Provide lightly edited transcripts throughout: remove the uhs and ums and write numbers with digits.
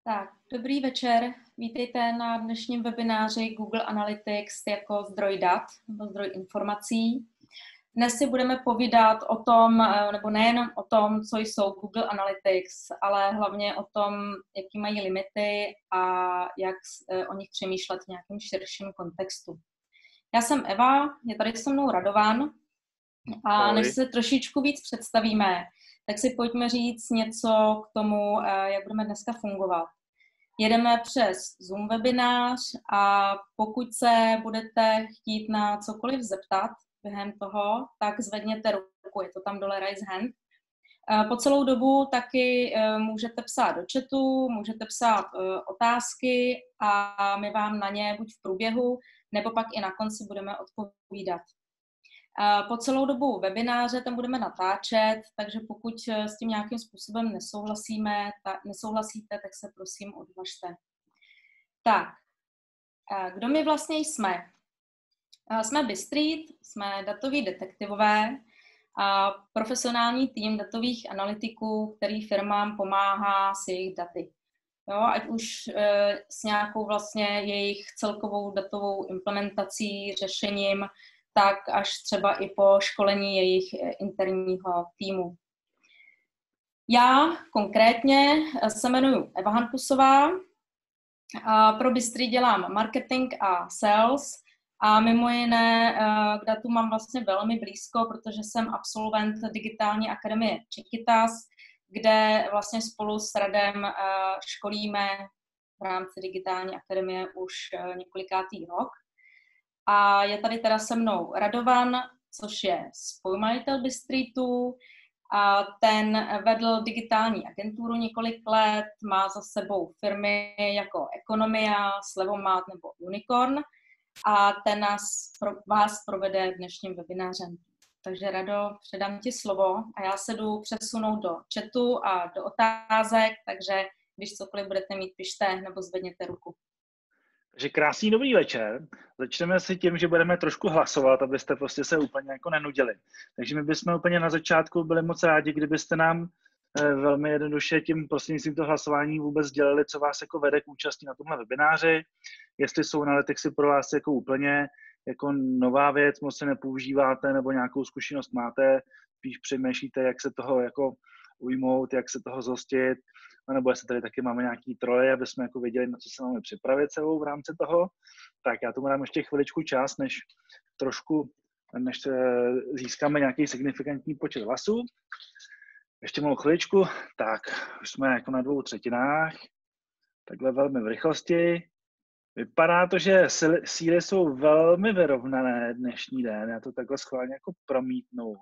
Tak, dobrý večer. Vítejte na dnešním webináři Google Analytics jako zdroj dat nebo zdroj informací. Dnes si budeme povídat o tom, nebo nejenom o tom, co jsou Google Analytics, ale hlavně o tom, jaký mají limity a jak o nich přemýšlet v nějakém širším kontextu. Já jsem Eva, je tady se mnou Radovan a než se trošičku víc představíme, tak si pojďme říct něco k tomu, jak budeme dneska fungovat. Jedeme přes Zoom webinář a pokud se budete chtít na cokoliv zeptat během toho, tak zvedněte ruku, je to tam dole raise hand. Po celou dobu taky můžete psát do chatu, můžete psát otázky a my vám na ně buď v průběhu, nebo pak i na konci budeme odpovídat. Po celou dobu webináře tam budeme natáčet, takže pokud s tím nějakým způsobem nesouhlasíte, tak se prosím odvažte. Tak, kdo my vlastně jsme? Jsme BizStreet, jsme datoví detektivové a profesionální tým datových analytiků, který firmám pomáhá s jejich daty. Jo, ať už s nějakou vlastně jejich celkovou datovou implementací, řešením, tak až třeba i po školení jejich interního týmu. Já konkrétně se jmenuji Eva Hankusová, a pro BizStreet dělám marketing a sales a mimo jiné k datu mám vlastně velmi blízko, protože jsem absolvent Digitální akademie Čekytas, kde vlastně spolu s Radem školíme v rámci Digitální akademie už několikátý rok. A je tady teda se mnou Radovan, což je spolumajitel BizStreetu. A ten vedl digitální agenturu několik let, má za sebou firmy jako Ekonomia, Slevomat nebo Unicorn a ten vás provede dnešním webinářem. Takže Rado, předám ti slovo a já se jdu přesunout do chatu a do otázek, takže když cokoliv budete mít, pište nebo zvedněte ruku. Takže krásný dobrý večer. Začneme si tím, že budeme trošku hlasovat, abyste prostě se úplně jako nenudili. Takže my bychom úplně na začátku byli moc rádi, kdybyste nám velmi jednoduše tím prostřednictvím toho hlasování vůbec sdělili, co vás jako vede k účasti na tomhle webináři. Jestli jsou analyticsy pro vás jako úplně jako nová věc, moc se nepoužíváte nebo nějakou zkušenost máte, spíš přemýšlíte, jak se toho jako ujmout, jak se toho zhostit, nebo jestli tady taky máme nějaký troje, aby jsme jako věděli, na co se máme připravit celou v rámci toho. Tak já tomu dám ještě chviličku čas, než získáme nějaký signifikantní počet hlasů. Ještě malou chviličku. Tak, už jsme jako na 2/3. Takhle velmi v rychlosti. Vypadá to, že síly jsou velmi vyrovnané dnešní den. Já to takhle schválně jako promítnu.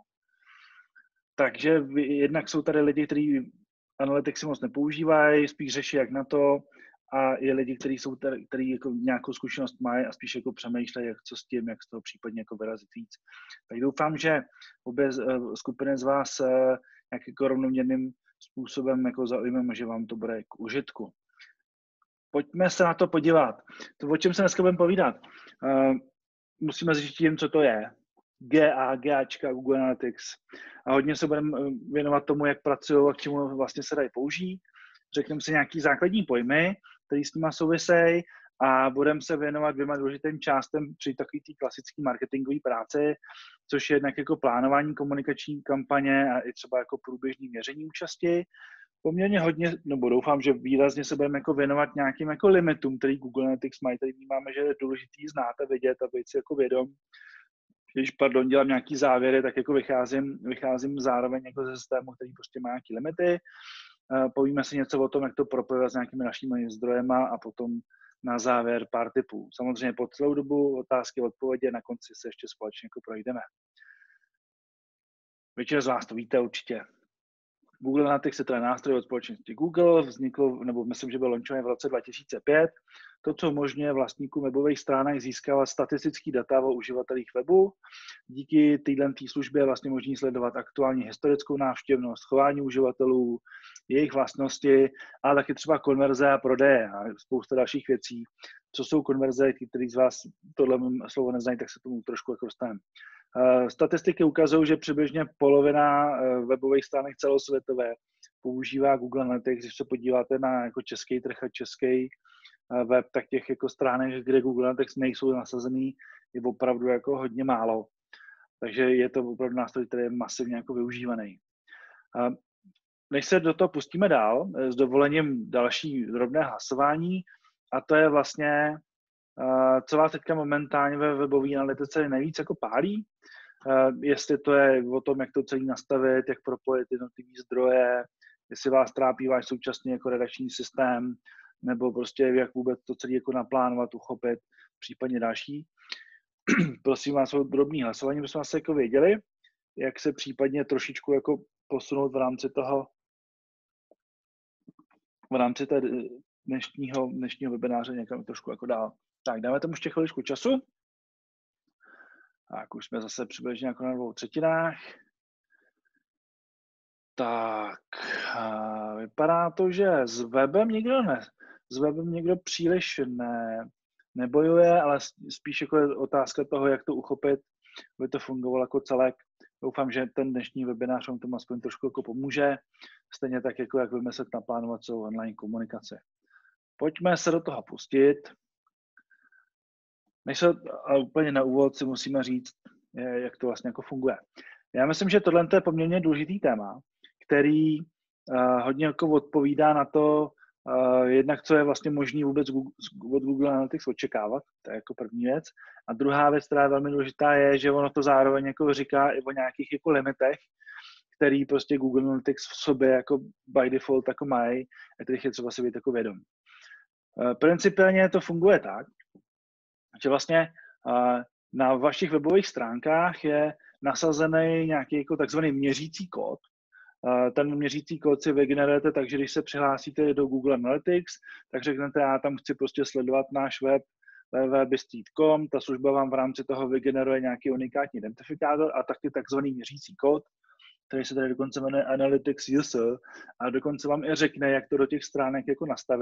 Takže jednak jsou tady lidi, kteří analytics moc nepoužívají, spíš řeší jak na to, a je lidi, kteří jako nějakou zkušenost mají a spíš jako přemýšlejí, co s tím, jak z toho případně jako vyrazit víc. Tak doufám, že obě skupiny z vás nějak jako rovnoměrným způsobem jako zaujmeme, že vám to bude k užitku. Pojďme se na to podívat. To, o čem se dneska budeme povídat, musíme zjistit, co to je. GAčka, Google Analytics. A hodně se budeme věnovat tomu, jak pracují a k čemu vlastně se dají použít. Řekneme si nějaký základní pojmy, které s nimi souvisejí, a budeme se věnovat 2 důležitým částem při takové té klasické marketingové práci, což je jednak jako plánování komunikační kampaně a i třeba jako průběžný měření účasti. Poměrně hodně, nebo doufám, že výrazně se budeme jako věnovat nějakým jako limitům, který Google Analytics mají. Tady vnímáme, že je důležitý znát a vědět a být si jako vědom. Když dělám nějaký závěry, tak jako vycházím zároveň jako ze systému, který prostě má nějaké limity. Povíme si něco o tom, jak to propojovat s nějakými našimi zdrojema a potom na závěr pár tipů. Samozřejmě po celou dobu otázky a odpovědi, na konci se ještě společně jako projdeme. Většina z vás to víte určitě. Google Analytics je to nástroj od společnosti Google, vznikl, nebo myslím, že byl launchovaný v roce 2005. To, co umožňuje vlastníkům webových stránek získávat statistický data o uživatelích webu. Díky této službě je vlastně možné sledovat aktuální historickou návštěvnost, chování uživatelů, jejich vlastnosti, ale taky třeba konverze a prodeje a spousta dalších věcí. Co jsou konverze, kteří z vás tohle slovo neznají, tak se tomu trošku jako dostaneme. Statistiky ukazují, že přibližně polovina webových stránek celosvětové používá Google Analytics. Když se podíváte na jako český trh a český web, tak těch jako stránek, kde Google Analytics nejsou nasazený, je opravdu jako hodně málo. Takže je to opravdu nástroj, který je masivně jako využívaný. Než se do toho pustíme dál, s dovolením další drobné hlasování, a to je vlastně, co vás teďka momentálně ve webové analytice nejvíc jako pálí, jestli to je o tom, jak to celý nastavit, jak propojit jednotlivé zdroje, jestli vás trápí váš současný jako redakční systém, nebo prostě jak vůbec to celé jako naplánovat, uchopit, případně další. Prosím vás o drobný hlasování, bychom vás jako věděli, jak se případně trošičku jako posunout v rámci té dnešního webináře někam trošku jako dál. Tak, dáme tomu ještě chviličku času. Tak, už jsme zase přibližně jako na 2/3. Tak, vypadá to, že s webem někdo příliš nebojuje, ale spíš jako je otázka toho, jak to uchopit, aby to fungovalo jako celek. Doufám, že ten dnešní webinář vám tomu aspoň trošku jako pomůže, stejně tak, jako jak vymyslet naplánovat celou online komunikaci. Pojďme se do toho pustit. Než se úplně na úvod si musíme říct, jak to vlastně jako funguje. Já myslím, že tohle je poměrně důležitý téma, který hodně jako odpovídá na to, jednak co je vlastně možný vůbec od Google Analytics očekávat, to je jako první věc. A druhá věc, která je velmi důležitá, je, že ono to zároveň jako říká i o nějakých jako limitech, který prostě Google Analytics v sobě jako by default jako mají, a kterých je třeba si být jako vědom. Principiálně to funguje tak, že vlastně na vašich webových stránkách je nasazený nějaký jako takzvaný měřící kód. Ten měřící kód si vygenerujete tak, že když se přihlásíte do Google Analytics, tak řeknete, já tam chci prostě sledovat náš web www.bystreet.com, ta služba vám v rámci toho vygeneruje nějaký unikátní identifikátor a taky takzvaný měřící kód, který se tady dokonce jmenuje Analytics User a dokonce vám i řekne, jak to do těch stránek jako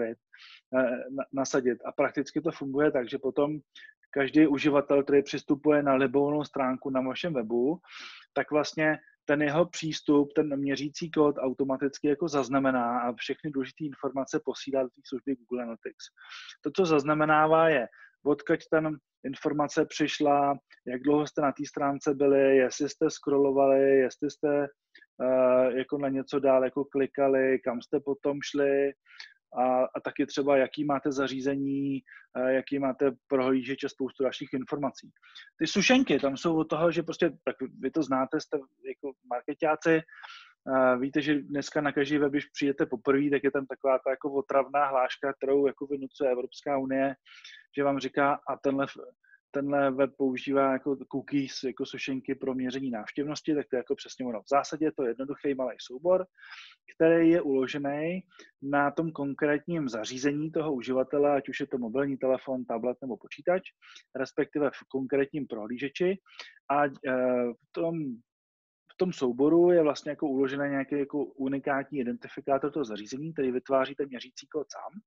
nasadit. A prakticky to funguje tak, že potom každý uživatel, který přistupuje na libovolnou stránku na vašem webu, tak vlastně ten jeho přístup, ten měřící kód automaticky jako zaznamená a všechny důležité informace posílá do té služby Google Analytics. To, co zaznamenává, je, odkud ten informace přišla, jak dlouho jste na té stránce byli, jestli jste scrollovali, jestli jste jako na něco dál jako klikali, kam jste potom šli a taky třeba, jaký máte zařízení, jaký máte prohlížeč a spoustu dalších informací. Ty sušenky tam jsou od toho, že prostě, tak vy to znáte, jste jako marketáci, víte, že dneska na každý web, když přijete poprvé, tak je tam taková ta jako otravná hláška, kterou jako vynucuje Evropská unie, že vám říká, a tenhle web používá jako cookies, jako sušenky pro měření návštěvnosti, tak to je jako přesně ono. V zásadě je to jednoduchý malý soubor, který je uložený na tom konkrétním zařízení toho uživatele, ať už je to mobilní telefon, tablet nebo počítač, respektive v konkrétním prohlížeči. A v tom souboru je vlastně jako uložený nějaký jako unikátní identifikátor toho zařízení, který vytváří ten měřící kód sám.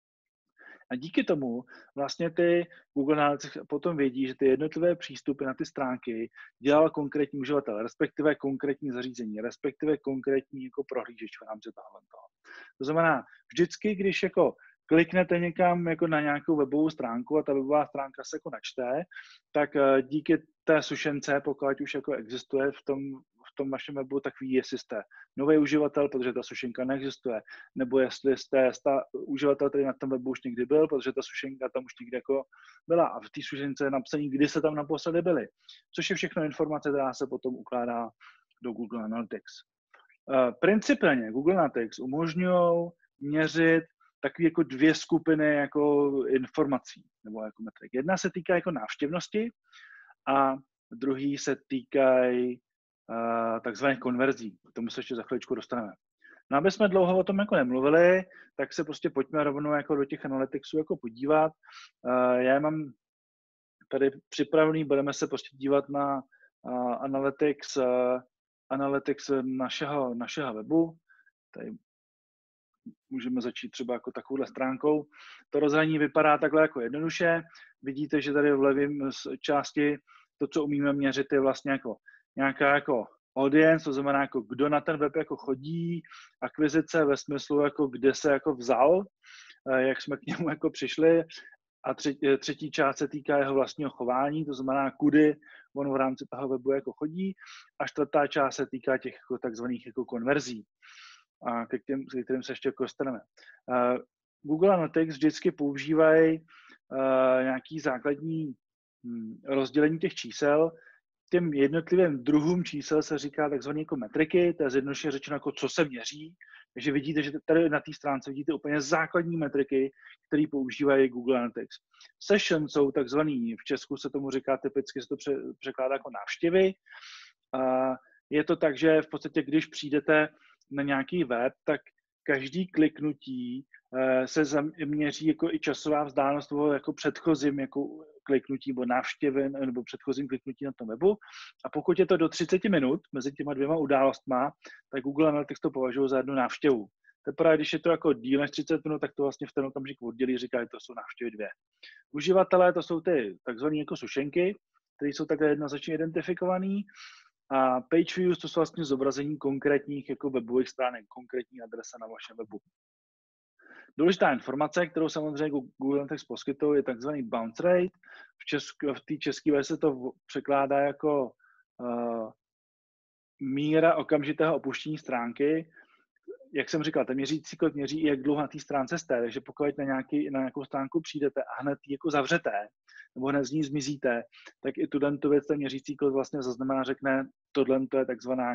A díky tomu vlastně ty Google Analytics potom vědí, že ty jednotlivé přístupy na ty stránky dělal konkrétní uživatel, respektive konkrétní zařízení, respektive konkrétní jako prohlížeč v rámci toho. To znamená, vždycky, když jako kliknete někam jako na nějakou webovou stránku a ta webová stránka se jako načte, tak díky té sušence, pokud už jako existuje v tom vašem webu, tak ví, jestli jste nový uživatel, protože ta sušenka neexistuje, nebo jestli jste uživatel, který na tom webu už někdy byl, protože ta sušenka tam už někdy jako byla a v té sušence je napsaný, kdy se tam naposledy byli. Což je všechno informace, která se potom ukládá do Google Analytics. Principiálně Google Analytics umožňují měřit takové jako dvě skupiny jako informací nebo jako metrik. Jedna se týká jako návštěvnosti a druhý se týkají takzvaných konverzí. K tomu se ještě za chviličku dostaneme. No, aby jsme dlouho o tom jako nemluvili, tak se prostě pojďme rovnou jako do těch analyticsů jako podívat. Já mám tady připravený, budeme se prostě dívat na analytics našeho webu. Tady můžeme začít třeba jako takovouhle stránkou. To rozhraní vypadá takhle jako jednoduše. Vidíte, že tady v levém části to, co umíme měřit, je vlastně jako nějaká jako audience, to znamená, jako kdo na ten web jako chodí, akvizice ve smyslu, jako kde se jako vzal, jak jsme k němu jako přišli, a třetí část se týká jeho vlastního chování, to znamená, kudy on v rámci toho webu jako chodí, a čtvrtá část se týká těch jako takzvaných jako konverzí, a ke kterým se ještě jako dostaneme. Google Analytics vždycky používají nějaký základní rozdělení těch čísel. Těm jednotlivým druhům čísel se říká takzvané jako metriky, to je zjednodušeně řečeno jako co se měří. Takže vidíte, že tady na té stránce vidíte úplně základní metriky, které používají Google Analytics. Session jsou takzvaný, v Česku se tomu říká typicky, se to překládá jako návštěvy. Je to tak, že v podstatě, když přijdete na nějaký web, tak každý kliknutí se zaměří jako i časová vzdálenost toho jako předchozím jako kliknutí nebo návštěvy nebo předchozím kliknutí na tom webu. A pokud je to do 30 minut mezi těma dvěma událostma, tak Google Analytics to považuje za jednu návštěvu. Teprve, když je to jako díl než 30 minut, tak to vlastně v ten okamžik oddělí, říká, že to jsou návštěvy 2. Uživatelé to jsou ty takzvané jako sušenky, které jsou takhle jednoznačně identifikované. A page views to jsou vlastně zobrazení konkrétních jako webových stránek, konkrétní adresa na vašem webu. Důležitá informace, kterou samozřejmě Google Analytics poskytuje, je takzvaný bounce rate. V té české verzi to překládá jako míra okamžitého opuštění stránky. Jak jsem říkal, ten měřící kód měří i jak dlouho na té stránce jste, takže pokud na nějakou stránku přijdete a hned ji jako zavřete, nebo hned z ní zmizíte, tak i tu věc ten měřící kód vlastně zaznamená, řekne, tohle to je takzvaná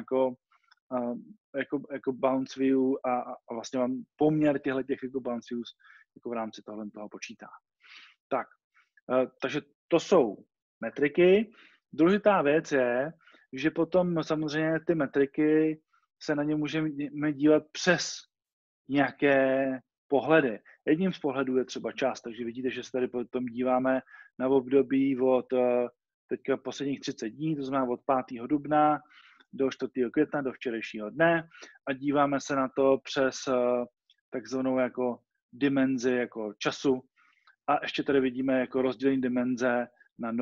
jako bounce view a vlastně vám poměr těch jako bounce views jako v rámci toho počítá. Tak, takže to jsou metriky. Důležitá věc je, že potom samozřejmě ty metriky se na ně můžeme dívat přes nějaké pohledy. Jedním z pohledů je třeba čas, takže vidíte, že se tady potom díváme na období od teďka posledních 30 dní, to znamená od 5. dubna do 4. května, do včerejšího dne, a díváme se na to přes takzvanou jako dimenzi jako času, a ještě tady vidíme jako rozdělení dimenze na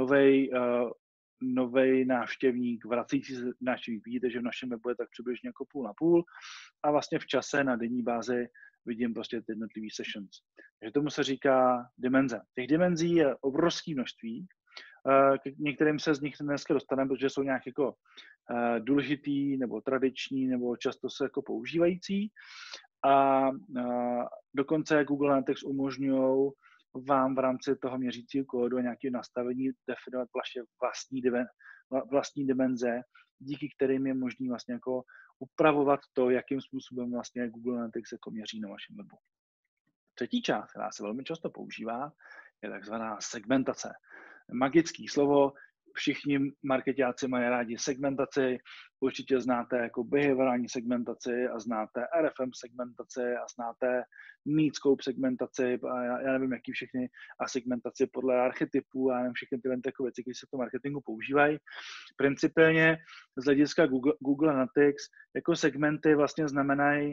novej návštěvník, vracející se návštěvník. Vidíte, že v našem webu je tak přibližně jako půl na půl, a vlastně v čase na denní bázi vidím prostě ty jednotlivý sessions. Takže tomu se říká dimenze. Těch dimenzí je obrovské množství. K některým se z nich dneska dostaneme, protože jsou nějak jako důležitý nebo tradiční nebo často se jako používající. A dokonce Google Analytics umožňují vám v rámci toho měřícího kódu a nějakého nastavení definovat vaše vlastní dimenze, díky kterým je možné vlastně jako upravovat to, jakým způsobem vlastně Google Analytics jako měří na vašem webu. Třetí část, která se velmi často používá, je takzvaná segmentace. Magické slovo, všichni marketáci mají rádi segmentaci, určitě znáte jako behaviorální segmentaci a znáte RFM segmentaci a znáte needskou segmentaci a já nevím, jaký všechny, a segmentaci podle archetypů a nevím, všechny tyhle takové věci, které se v tom marketingu používají. Principiálně z hlediska Google Analytics jako segmenty vlastně znamenají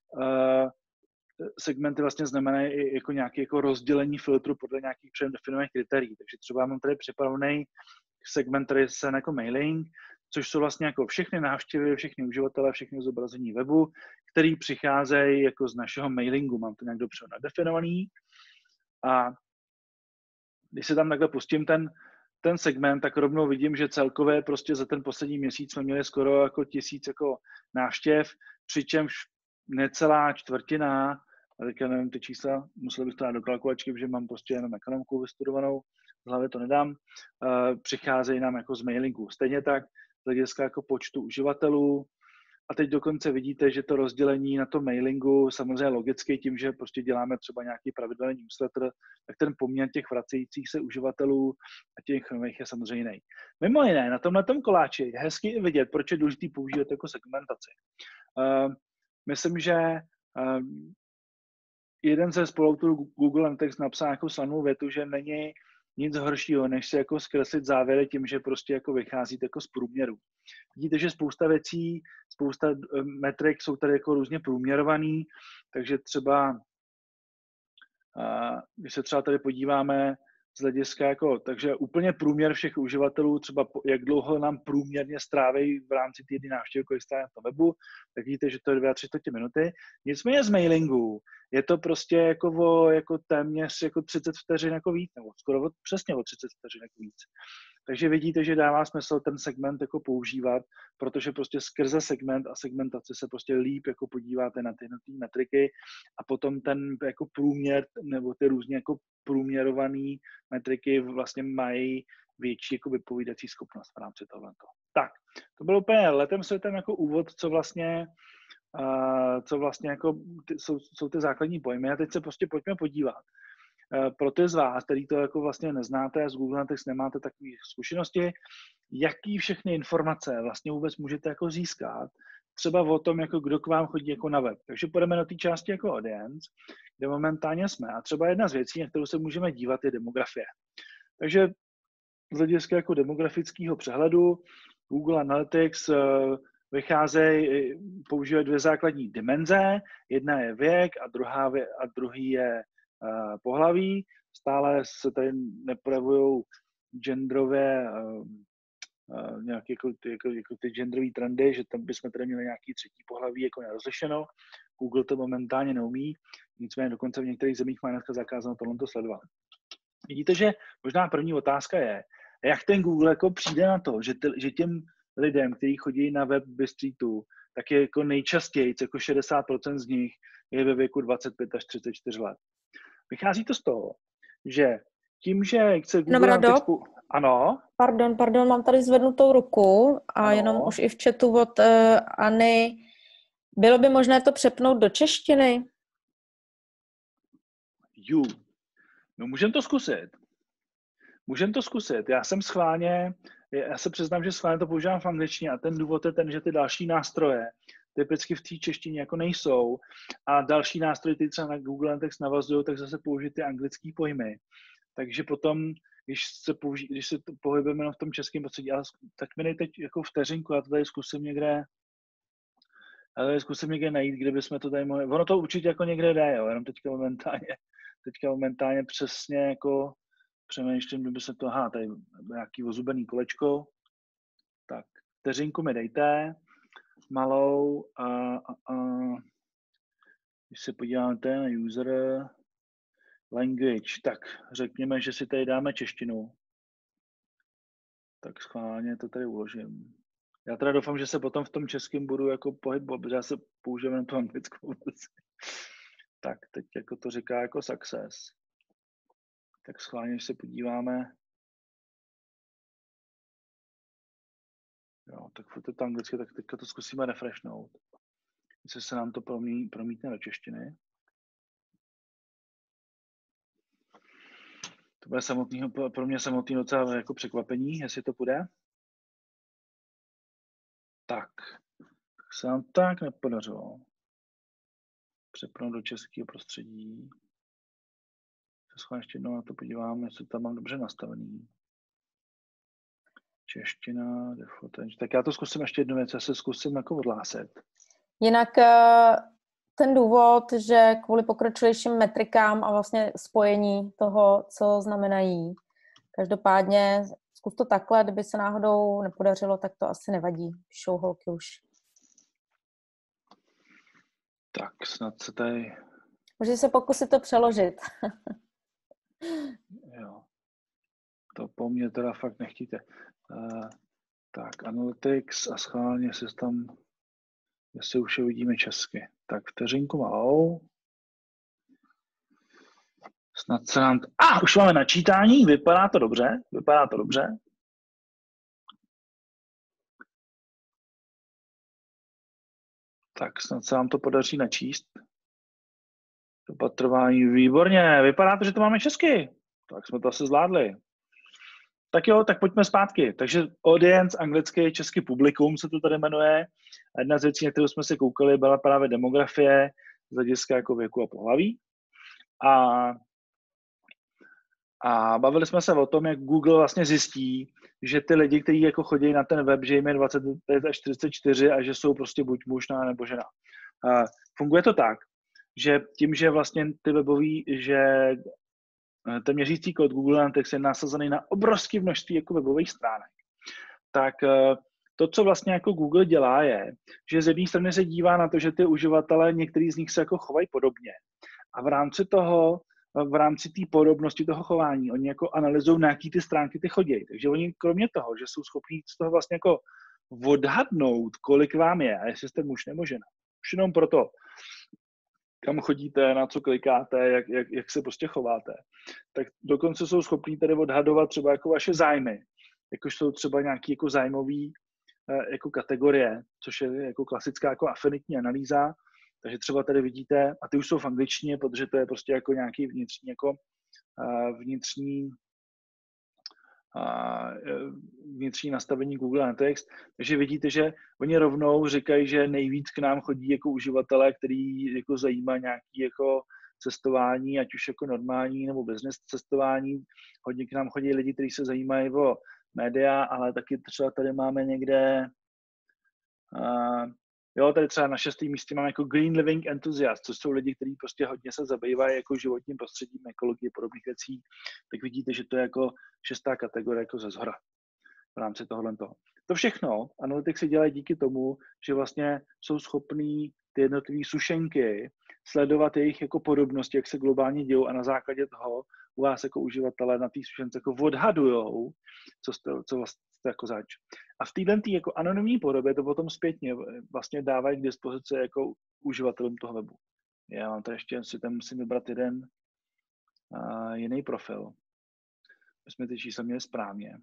i jako nějaké jako rozdělení filtru podle nějakých předem definovaných kritérií. Takže třeba mám tady připravený segment, který se jako mailing, což jsou vlastně jako všechny návštěvy, všechny uživatelé, všechny zobrazení webu, který přicházejí jako z našeho mailingu. Mám to nějak dopředu nadefinovaný. A když se tam takhle pustím ten segment, tak rovnou vidím, že celkově prostě za ten poslední měsíc jsme měli skoro jako 1000 jako návštěv, přičemž necelá čtvrtina, a teďka nevím ty čísla, musel bych to dát do kalkulačky, protože mám prostě jenom ekonomku vystudovanou, z hlavy to nedám, přicházejí nám jako z mailingu. Stejně tak z hlediska jako počtu uživatelů. A teď dokonce vidíte, že to rozdělení na to mailingu samozřejmě logicky tím, že prostě děláme třeba nějaký pravidelný newsletter, tak ten poměr těch vracejících se uživatelů a těch nových je samozřejmě jiný. Mimo jiné, na tomhletom koláči je hezky i vidět, proč je důležitý používat jako segmentaci. Myslím, že jeden ze spoluautorů Google Analytics napsal nějakou slavnou větu, že není nic horšího, než si jako zkreslit závěry tím, že prostě jako vycházíte jako z průměru. Vidíte, že spousta věcí, spousta metrik jsou tady jako různě průměrovaný, takže třeba, když se třeba tady podíváme z hlediska jako, takže úplně průměr všech uživatelů, třeba jak dlouho nám průměrně stráví v rámci týdny návštěvy, kolik stále na tom webu, tak vidíte, že to je 2-3 minuty. Nicméně z mailingu je to prostě jako téměř jako 30 vteřin jako víc, nebo skoro přesně o 30 vteřin jako víc. Takže vidíte, že dává smysl ten segment jako používat, protože prostě skrze segment a segmentaci se prostě líp jako podíváte na ty metriky a potom ten jako průměr nebo ty různě jako průměrované metriky vlastně mají větší jako vypovídací schopnost v rámci tohoto. Tak, to bylo úplně letem světem jako úvod, co vlastně jako jsou ty základní pojmy. A teď se prostě pojďme podívat. Pro ty z vás, který to jako vlastně neznáte, z Google Analytics nemáte takové zkušenosti, jaký všechny informace vlastně vůbec můžete jako získat, třeba o tom, jako kdo k vám chodí jako na web. Takže půjdeme do té části jako audience, kde momentálně jsme. A třeba jedna z věcí, na kterou se můžeme dívat, je demografie. Takže z hlediska jako demografického přehledu Google Analytics používají dvě základní dimenze. Jedna je věk a druhý je pohlaví. Stále se tady neprojevují genderově nějaké jako ty genderové trendy, že tam bychom tady měli nějaký třetí pohlaví jako nerozlišeno. Google to momentálně neumí, nicméně dokonce v některých zemích má dneska zakázáno tohle sledovat. Vidíte, že možná první otázka je, jak ten Google jako přijde na to, že těm lidem, kteří chodí na web Bystreetu, tak je jako nejčastěji, jako 60% z nich je ve věku 25 až 34 let. Vychází to z toho, že tím, že chce Google... Ano? Pardon, mám tady zvednutou ruku a ano. Jenom už i v chatu od Anny. Bylo by možné to přepnout do češtiny? No můžeme to zkusit. Já se přiznám, že schválně to používám v angličtině a ten důvod je ten, že ty další nástroje typicky v té češtině jako nejsou a další nástroje, které třeba na Google Analytics navazují, tak zase použijí ty anglické pojmy. Takže potom, když se pohybujeme v tom českém prostředí, tak mi dej teď jako vteřinku, já to tady zkusím někde najít, kde bychom to tady mohli. Ono to určitě jako někde jde, jo, jenom teďka momentálně přesně jako přemýšlím, kdyby se to, tady nějaký ozubený kolečko. Tak, vteřinku mi dejte, malou když se podíváte na user language, tak řekněme, že si tady dáme češtinu. Tak schválně to tady uložím. Já teda doufám, že se potom v tom českém budu jako pohybovat, protože já se používám na tu anglickou verzi. Tak, teď jako to říká jako success. Tak schválně, když se podíváme. Jo, tak furt je to anglicky, tak teďka to zkusíme refreshnout. Jestli se nám to promítne do češtiny. To bude pro mě samotný docela jako překvapení, jestli to půjde. Tak se nám tak nepodařilo přepnout do českého prostředí. Se schválně ještě jednou na to podíváme, jestli tam mám dobře nastavený. Čeština, default. Tak já to zkusím ještě jednu věc, já se zkusím jako odhlásit. Jinak ten důvod, že kvůli pokročilejším metrikám a vlastně spojení toho, co znamenají. Každopádně zkus to takhle, kdyby se náhodou nepodařilo, tak to asi nevadí. Píšou holky už. Tak snad se tady... Můžeš se pokusit to přeložit. Jo. To po mně teda fakt nechtíte. Tak, Analytics a schválně se tam, jestli už je vidíme česky. Tak vteřinku malou. Snad se nám... už máme načítání, vypadá to dobře. Tak snad se nám to podaří načíst. Opatrování, výborně, vypadá to, že to máme česky. Tak jsme to asi zvládli. Tak jo, tak pojďme zpátky. Takže audience, anglicky, český publikum se to tady jmenuje. A jedna z věcí, na kterou jsme se koukali, byla právě demografie z hlediska jako věku a pohlaví. A bavili jsme se o tom, jak Google vlastně zjistí, že ty lidi, kteří jako chodí na ten web, že jim je 25 až 44 a že jsou prostě buď muž nebo žena. Funguje to tak, že tím, že vlastně ty webový, že ten měřící kód Google Analytics je nasazený na obrovské množství jako webových stránek. Tak to, co vlastně jako Google dělá, je, že z jedné strany se dívá na to, že ty uživatelé, některý z nich se jako chovají podobně. A v rámci té podobnosti toho chování, oni jako analyzují, na jaký ty stránky ty chodí. Takže oni kromě toho, že jsou schopní z toho vlastně jako odhadnout, kolik vám je a jestli jste muž nebo žena. Už jenom proto, kam chodíte, na co klikáte, jak se prostě chováte. Tak dokonce jsou schopní tady odhadovat třeba jako vaše zájmy, jakož jsou třeba nějaké jako zájmové jako kategorie, což je jako klasická jako afinitní analýza. Takže třeba tady vidíte, a ty už jsou v angličtině, protože to je prostě jako nějaký vnitřní nastavení Google Analytics. Takže vidíte, že oni rovnou říkají, že nejvíc k nám chodí jako uživatelé, který jako zajímá nějaký jako cestování, ať už jako normální nebo business cestování. Hodně k nám chodí lidi, kteří se zajímají o média, ale taky třeba tady máme někde tady třeba na 6. místě máme jako Green Living Enthusiast, což jsou lidi, kteří prostě hodně se zabývají jako životním prostředím, ekologii, podobných věcí. Tak vidíte, že to je jako 6. kategorie jako ze zhora v rámci tohohle toho. To všechno Analytics si dělají díky tomu, že vlastně jsou schopní ty jednotlivé sušenky sledovat jejich jako podobnosti, jak se globálně dějou a na základě toho u vás jako uživatele na té sušence jako odhadujou, co vlastně jako zač. A v této jako anonymní podobě to potom zpětně vlastně dávají k dispozici jako uživatelům toho webu. Já mám tady ještě, si tam musím vybrat jeden jiný profil. My jsme ty čísla měli správně.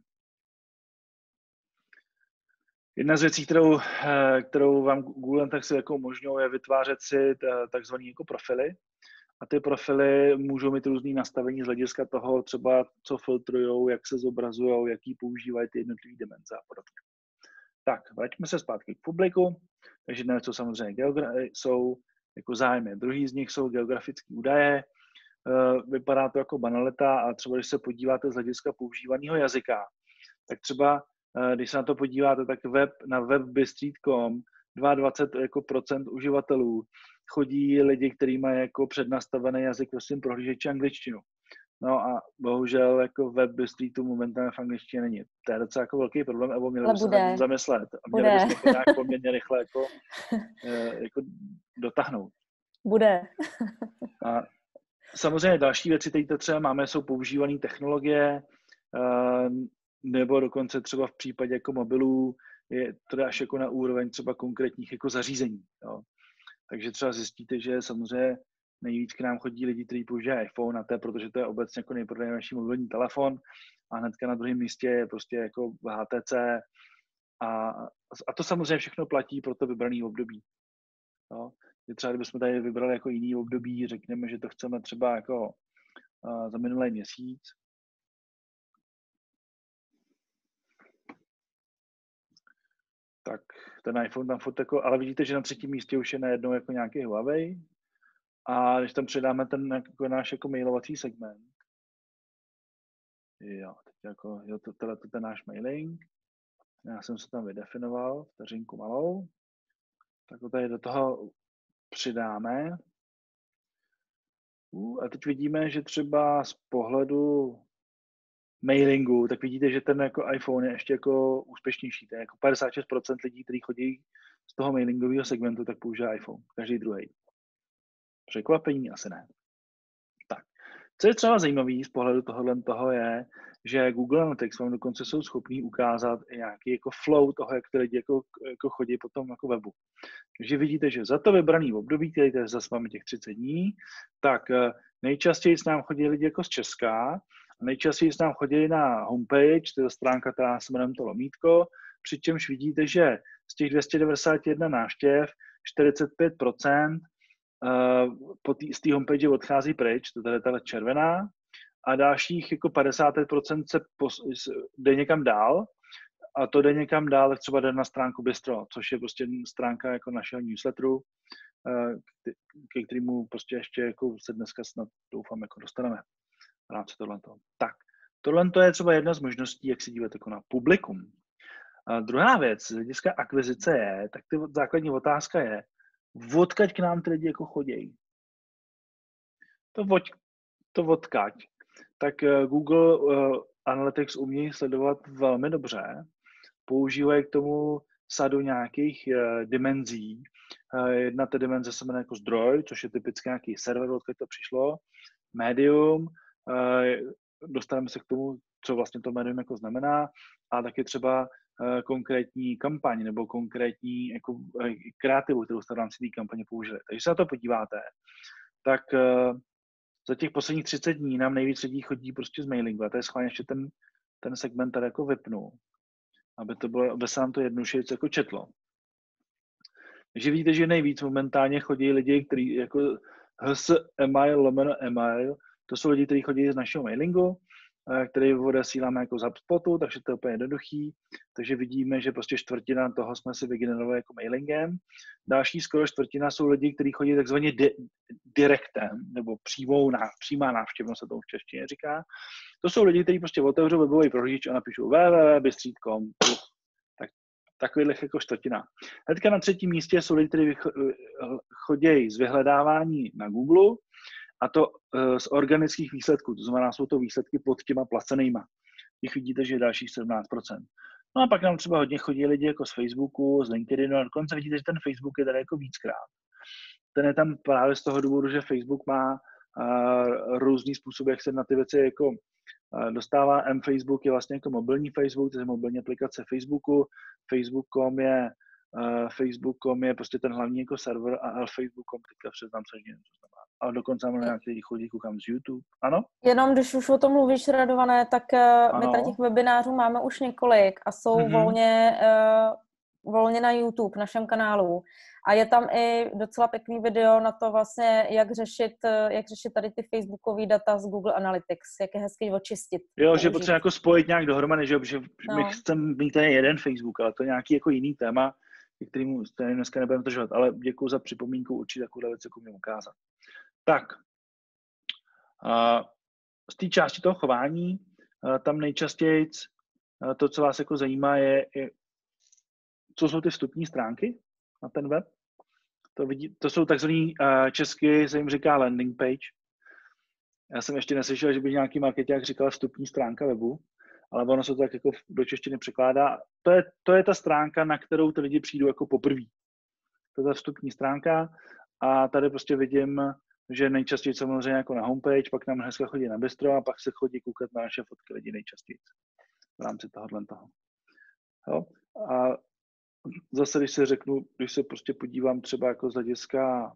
Jedna z věcí, kterou vám Google Analytics jako umožňuje, je vytvářet si takzvané jako profily. A ty profily můžou mít různý nastavení z hlediska toho, třeba co filtrujou, jak se zobrazujou, jaký používají ty jednotlivé dimenze a podobně. Tak, vraťme se zpátky k publiku. Takže jedna věc, co samozřejmě jsou jako zájmy. Druhý z nich jsou geografické údaje. Vypadá to jako banalita, a třeba když se podíváte z hlediska používaného jazyka, tak třeba když se na to podíváte, tak na webbystreet.com 22% jako procent uživatelů chodí lidi, kteří mají jako přednastavený jazyk ve svém prohlížeči angličtinu. No a bohužel jako webbystreetu momentálně v angličtině není. To je docela jako velký problém, nebo měli bychom se nad tím zamyslet. A měli bychom to nějak poměrně rychle jako dotáhnout. Bude. A samozřejmě další věci, které třeba máme, jsou používané technologie, nebo dokonce třeba v případě jako mobilů je to až jako na úroveň třeba konkrétních jako zařízení. Jo. Takže třeba zjistíte, že samozřejmě nejvíc k nám chodí lidi, kteří používají iPhone, a to je, protože to je obecně jako nejprodávanější mobilní telefon, a hnedka na druhém místě je prostě jako HTC, a to samozřejmě všechno platí pro to vybrané období. Jo. Třeba kdybychom tady vybrali jako jiný období, řekněme, že to chceme třeba jako za minulý měsíc, tak ten iPhone tam furt jako, ale vidíte, že na 3. místě už je najednou jako nějaký Huawei, a když tam přidáme ten jako náš jako mailovací segment, tohle je ten náš mailing, já jsem se tam vydefinoval, vteřinku malou, tak to tady do toho přidáme. A teď vidíme, že třeba z pohledu mailingu, tak vidíte, že ten jako iPhone je ještě jako úspěšnější. To je jako 56% lidí, kteří chodí z toho mailingového segmentu, tak používá iPhone, každý druhý. Překvapení? Asi ne. Tak, co je třeba zajímavé z pohledu toho je, že Google Analytics vám dokonce jsou schopní ukázat nějaký jako flow toho, jak ty lidi jako chodí po tom jako webu. Takže vidíte, že za to vybraný období, který zase máme těch 30 dní, tak nejčastěji s nám chodí lidi jako z Česka, a nejčastěji s nám chodí na homepage, to je stránka, která se jmenuje to lomítko, přičemž vidíte, že z těch 291 návštěv 45% z té homepage odchází pryč, to je ta červená, a dalších jako 55% se jde někam dál, a to jde někam dál, tak třeba jde na stránku Bistro, což je prostě stránka jako našeho newsletteru, ke kterému prostě ještě jako se dneska snad doufám jako dostaneme v rámci tohleto. Tak, tohle je třeba jedna z možností, jak se dívat jako na publikum. A druhá věc, z hlediska akvizice je, tak základní otázka je, odkaď k nám ty lidi jako chodějí. To odkaď. tak Google Analytics umí sledovat velmi dobře. Používají k tomu sadu nějakých dimenzí. Jedna té dimenze se jmenuje jako zdroj, což je typicky nějaký server, odkud to přišlo. Médium, dostaneme se k tomu, co vlastně to médium jako znamená, a taky třeba konkrétní kampaň nebo konkrétní jako kreativu, kterou jste v rámci té kampaně použili. Takže se na to podíváte, tak za těch posledních 30 dní nám nejvíc lidí chodí prostě z mailingu. A to je schválně ještě ten segment tady jako vypnu, aby se nám to jednoduše jako četlo. Takže vidíte, že nejvíc momentálně chodí lidi, kteří jako email, to jsou lidi, kteří chodí z našeho mailingu, který odesíláme jako z HubSpotu, takže to je úplně jednoduchý. Takže vidíme, že prostě čtvrtina toho jsme si vygenerovali jako mailingem. Další skoro čtvrtina jsou lidi, kteří chodí takzvaně direktem, nebo přímá návštěvnost se to v češtině říká. To jsou lidi, kteří prostě otevřou webový prohlížeč a napíšou www.bystřít.com. Tak takových jako čtvrtina. Hnedka na třetím místě jsou lidi, kteří chodí z vyhledávání na Google, a to z organických výsledků, to znamená, jsou to výsledky pod těma placenýma. Těch vidíte, že je dalších 17%. No a pak nám třeba hodně chodí lidi jako z Facebooku, z LinkedInu, a dokonce vidíte, že ten Facebook je tady jako víckrát. Ten je tam právě z toho důvodu, že Facebook má různý způsoby, jak se na ty věci jako dostává. Facebook je vlastně jako mobilní Facebook, to je mobilní aplikace Facebooku. Facebook.com je prostě ten hlavní jako server a Facebook.com teďka přiznám se, že něco znamená. Ale dokonce mám nějaký chodí, koukám z YouTube. Ano? Jenom když už o tom mluvíš, Radované, tak my tady těch webinářů máme už několik a jsou volně na YouTube, našem kanálu. A je tam i docela pěkný video na to vlastně, jak řešit tady ty facebookové data z Google Analytics, jak je hezky očistit. Jo, že potřeba jako spojit nějak dohromady, že my chceme mít tady jeden Facebook, ale to je nějaký jako jiný téma, kterým dneska nebudeme držet, ale děkuji za připomínku, určitě takovou věc jako mě ukázat. Tak, z té části toho chování, tam nejčastěji to, co vás jako zajímá, je co jsou ty vstupní stránky na ten web. To jsou takzvaný česky se jim říká landing page. Já jsem ještě neslyšel, že by nějaký marketák říkal vstupní stránka webu, ale ono se to tak jako do češtiny překládá. To je ta stránka, na kterou ty lidi přijdou jako poprvé. To je ta vstupní stránka a tady prostě vidím, že nejčastěji samozřejmě jako na homepage, pak nám dneska chodí na bistro a pak se chodí koukat na naše fotky lidi nejčastěji v rámci tohohle toho. Jo? A zase, když se prostě podívám třeba jako z hlediska,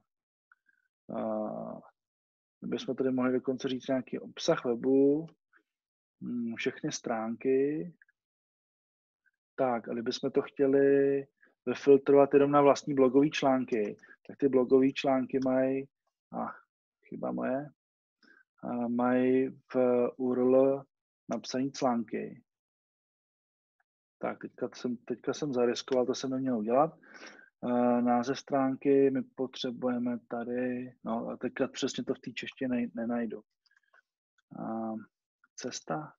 bychom tady mohli dokonce říct nějaký obsah webu, všechny stránky, tak, a kdybychom to chtěli vyfiltrovat jenom na vlastní blogové články, tak ty blogové články mají, chyba moje, mají v URL napsané články. Tak, teďka jsem zariskoval, to jsem neměl udělat. Název stránky my potřebujeme tady, no a teďka přesně to v té češtině nenajdu. Cesta.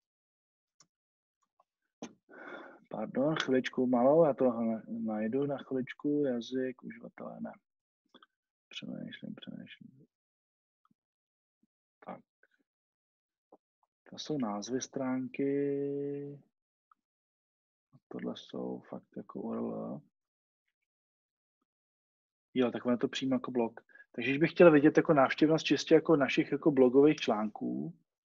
Pardon, chviličku malou, já to najdu na chviličku, jazyk, uživatele, ne. Přemýšlím. Tak. To jsou názvy stránky. Tohle jsou fakt jako URL. Jo, tak ono to přímo jako blog. Takže když bych chtěl vidět jako návštěvnost čistě jako našich jako blogových článků,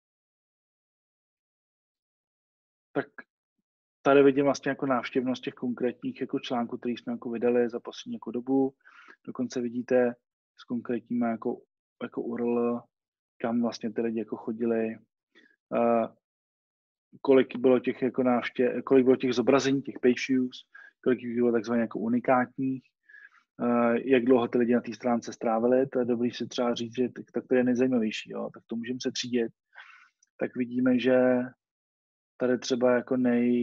tak tady vidím vlastně jako návštěvnost těch konkrétních jako článků, které jsme jako vydali za poslední jako dobu. Dokonce vidíte s konkrétníma jako URL, kam vlastně ty lidi jako chodili, kolik bylo těch jako kolik bylo těch zobrazení, těch page views, kolik jich bylo takzvaně jako unikátních, jak dlouho ty lidi na té stránce strávili, to je dobrý si třeba říct, že tak to je nejzajímavější, jo? Tak to můžeme se třídit. Tak vidíme, že tady třeba jako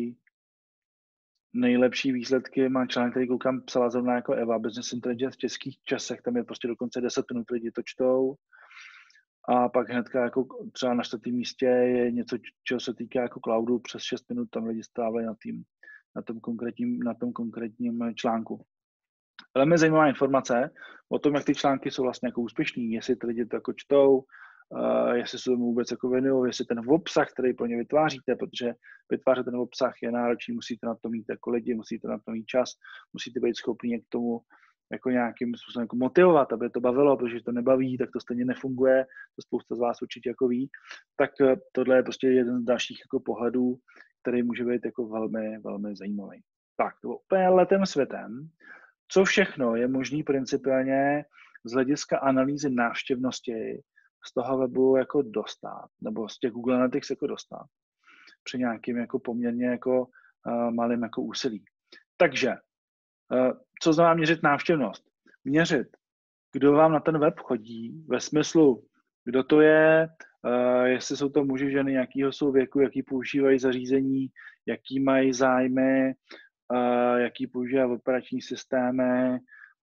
nejlepší výsledky má článek, který koukám, psala zrovna jako Eva, Business Intelligence v českých časech, tam je prostě dokonce 10 minut lidi to čtou. A pak hnedka jako třeba na 4. místě je něco, čeho se týká jako cloudu, přes 6 minut tam lidi strávili na tom konkrétním článku. Velmi zajímavá informace o tom, jak ty články jsou vlastně jako úspěšný, jestli ty lidi to jako čtou, jestli se tomu vůbec jako věnují, jestli ten obsah, který pro ně vytváříte, protože vytvářet ten obsah je náročný, musíte na to mít jako lidi, musíte na to mít čas, musíte být schopni k tomu jako nějakým způsobem jako motivovat, aby to bavilo, protože to nebaví, tak to stejně nefunguje, to spousta z vás určitě jako ví, tak tohle je prostě jeden z dalších jako pohledů, který může být jako velmi, velmi zajímavý. Tak, to úplně letem světem, co všechno je možný principiálně z hlediska analýzy návštěvnosti z toho webu jako dostat, nebo z těch Google Analytics jako dostat při nějakým jako poměrně jako malým jako úsilí. Takže, co znamená měřit návštěvnost? Měřit, kdo vám na ten web chodí, ve smyslu, kdo to je, jestli jsou to muži, ženy, jakýho jsou věku, jaký používají zařízení, jaký mají zájmy, jaký používají operační systémy,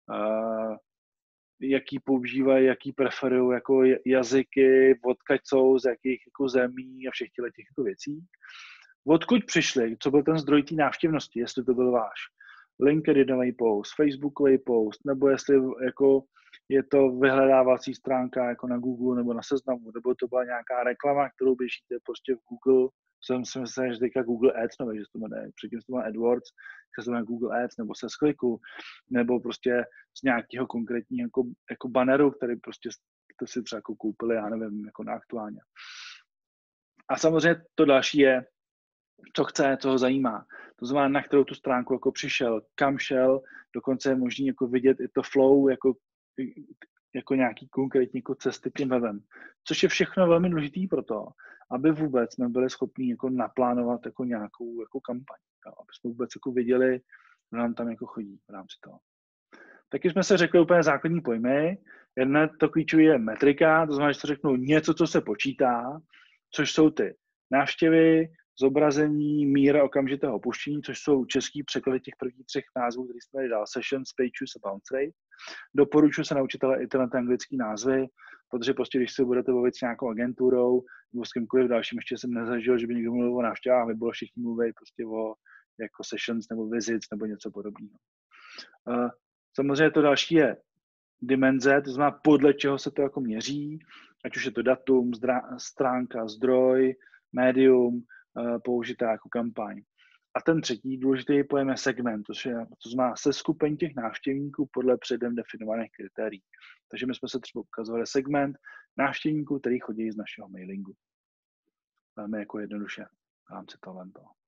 jaký používají, jaký preferují jako jazyky, odkud jsou, z jakých jako zemí a všech těch jako věcí. Odkud přišli, co byl ten zdroj té návštěvnosti, jestli to byl váš LinkedInový post, Facebookový post, nebo jestli jako je to vyhledávací stránka jako na Google nebo na Seznamu, nebo to byla nějaká reklama, kterou běžíte prostě v Google. Jsem si myslel, že teďka Google Ads, nebo že to jmenuje, předtím to má AdWords, že to jmenuje Google Ads, nebo se skliku, nebo prostě z nějakého konkrétního jako banneru, který prostě to si třeba jako koupili, já nevím, jako na aktuálně. A samozřejmě to další je, co chce, co ho zajímá. To znamená, na kterou tu stránku jako přišel, kam šel, dokonce je možný jako vidět i to flow, jako nějaký konkrétní jako cesty tím webem. Což je všechno velmi důležitý pro to, aby vůbec jsme byli schopni jako naplánovat jako nějakou jako kampaň. Jo? Aby jsme vůbec jako viděli, kdo nám tam jako chodí v rámci toho. Taky jsme se řekli úplně základní pojmy. Jedna to klíčové je metrika, to znamená, že se řeknou něco, co se počítá, což jsou ty návštěvy, zobrazení, míra okamžitého opuštění, což jsou český překlady těch prvních 3 názvů, který jsme tady dal, sessions, page views a bounce rate. Doporučuji se naučit ale i tyhle anglické názvy, protože prostě, když se budete bavit s nějakou agenturou nebo s kýmkoliv dalším, ještě jsem nezažil, že by někdo mluvil o návštěvách, by bylo všichni mluví prostě o jako sessions nebo visits nebo něco podobného. Samozřejmě to další je dimenze, to znamená podle čeho se to jako měří, ať už je to datum, stránka, zdroj, médium, použitá jako kampaň. A ten třetí důležitý pojem je segment, to znamená seskupení těch návštěvníků podle předem definovaných kritérií. Takže my jsme se třeba ukazovali segment návštěvníků, který chodí z našeho mailingu. Velmi jako jednoduše v rámci toho.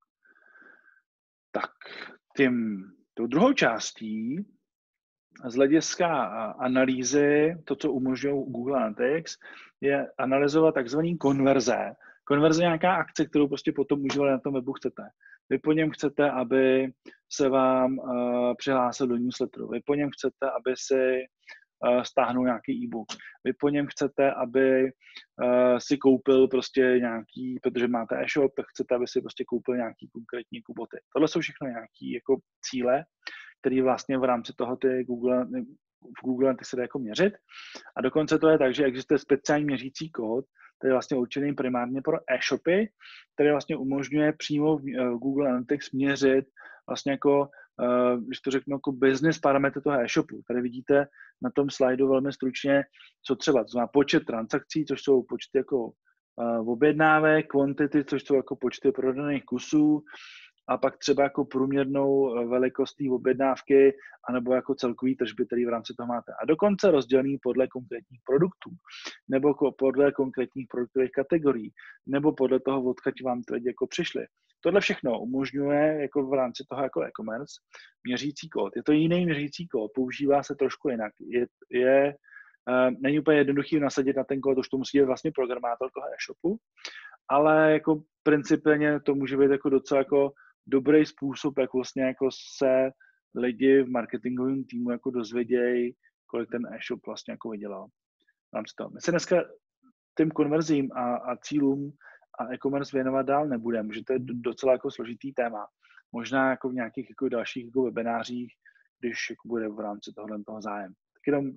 Tak, tou druhou částí z hlediska analýzy, to, co umožňují Google Analytics, je analyzovat takzvaný konverze. Konverze je nějaká akce, kterou prostě potom uživali na tom webu chcete. Vy po něm chcete, aby se vám přihlásil do newsletteru. Vy po něm chcete, aby si stáhnul nějaký e-book. Vy po něm chcete, aby si koupil prostě nějaký, protože máte e-shop, tak chcete, aby si prostě koupil nějaký konkrétní boty. Tohle jsou všechno nějaký jako cíle, který vlastně v rámci toho v Google ty se dá jako měřit. A dokonce to je tak, že existuje speciální měřící kód, který je vlastně určený primárně pro e-shopy, který vlastně umožňuje přímo v Google Analytics měřit vlastně jako, když to řeknu, jako business parametry toho e-shopu. Tady vidíte na tom slajdu velmi stručně, co třeba, to znamená počet transakcí, což jsou počty jako objednávek, quantity, což jsou jako počty prodaných kusů, a pak třeba jako průměrnou velikost té objednávky, anebo jako celkový tržby, který v rámci toho máte. A dokonce rozdělený podle konkrétních produktů, nebo podle konkrétních produktových kategorií, nebo podle toho, odkud vám ty lidi jako přišli. Tohle všechno umožňuje jako v rámci toho jako e-commerce měřící kód. Je to jiný měřící kód, používá se trošku jinak. Není úplně jednoduchý nasadit na ten kód, už to musí být vlastně programátor toho e-shopu, ale jako principiálně to může být jako docela jako dobrý způsob, jak vlastně jako se lidi v marketingovém týmu jako dozvědějí, kolik ten e-shop vlastně jako vydělal. My se dneska tím konverzím a cílům a e-commerce věnovat dál nebudeme, protože to je docela jako složitý téma. Možná jako v nějakých jako dalších jako webinářích, když jako bude v rámci toho zájem. Tak jenom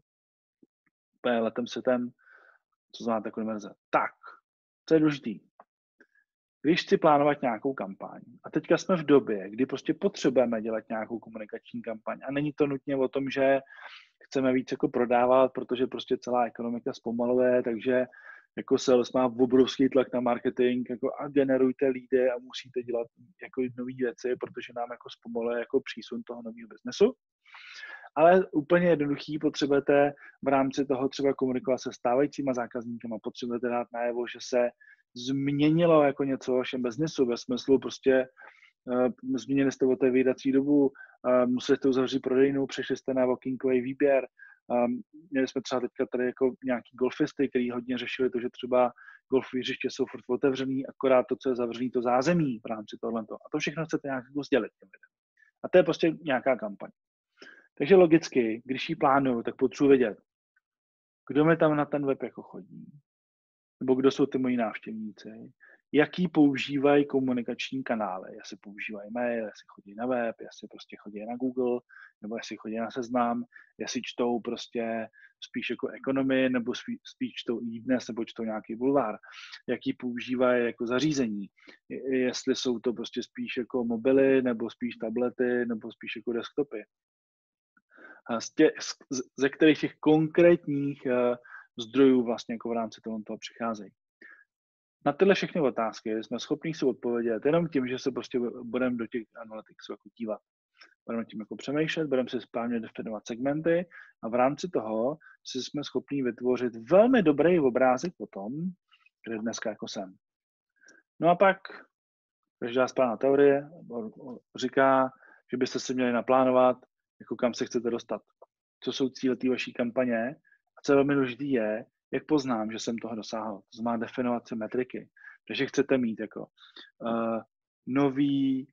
letem světem, co znamená ta konverze. Tak, co je důležitý? Když chci plánovat nějakou kampaň, a teďka jsme v době, kdy prostě potřebujeme dělat nějakou komunikační kampaň a není to nutně o tom, že chceme víc jako prodávat, protože prostě celá ekonomika zpomaluje, takže jako sales má obrovský tlak na marketing, jako a generujte lídy a musíte dělat jako nové věci, protože nám jako zpomaluje jako přísun toho nového biznesu. Ale úplně jednoduchý, potřebujete v rámci toho třeba komunikovat se stávajícíma zákazníkama, potřebujete dát najevo, že se změnilo jako něco v vašem biznesu, ve smyslu prostě změnili jste otevírací dobu, museli jste uzavřít prodejnu, přešli jste na walkingový výběr. Měli jsme třeba teďka tady jako nějaký golfisty, kteří hodně řešili to, že třeba golfové hřiště jsou furt otevřený, akorát to, co je zavřený, to zázemí v rámci tohoto. A to všechno chcete nějak jako sdělit těm lidem. A to je prostě nějaká kampaň. Takže logicky, když ji plánuju, tak potřebuji vědět, kdo mi tam na ten web jako chodí, nebo kdo jsou ty moji návštěvníci, jaký používají komunikační kanály, jestli používají mail, jestli chodí na web, jestli prostě chodí na Google, nebo jestli chodí na Seznam, jestli čtou prostě spíš jako ekonomii, nebo spíš čtou iDnes, nebo čtou nějaký bulvár, jaký používají jako zařízení, jestli jsou to prostě spíš jako mobily, nebo spíš tablety, nebo spíš jako desktopy. Ze kterých těch konkrétních zdrojů vlastně jako v rámci toho přicházejí. Na tyhle všechny otázky jsme schopni si odpovědět jenom tím, že se prostě budeme do těch analytics jako dívat. Budeme tím jako přemýšlet, budeme si správně definovat segmenty a v rámci toho si jsme schopni vytvořit velmi dobrý obrázek o tom, kde dneska jako jsem. No a pak každá správná teorie říká, že byste si měli naplánovat, jako kam se chcete dostat. Co jsou cíle té vaší kampaně a co je velmi důležité je, jak poznám, že jsem toho dosáhl. To znamená definovat si metriky. Takže chcete mít jako nový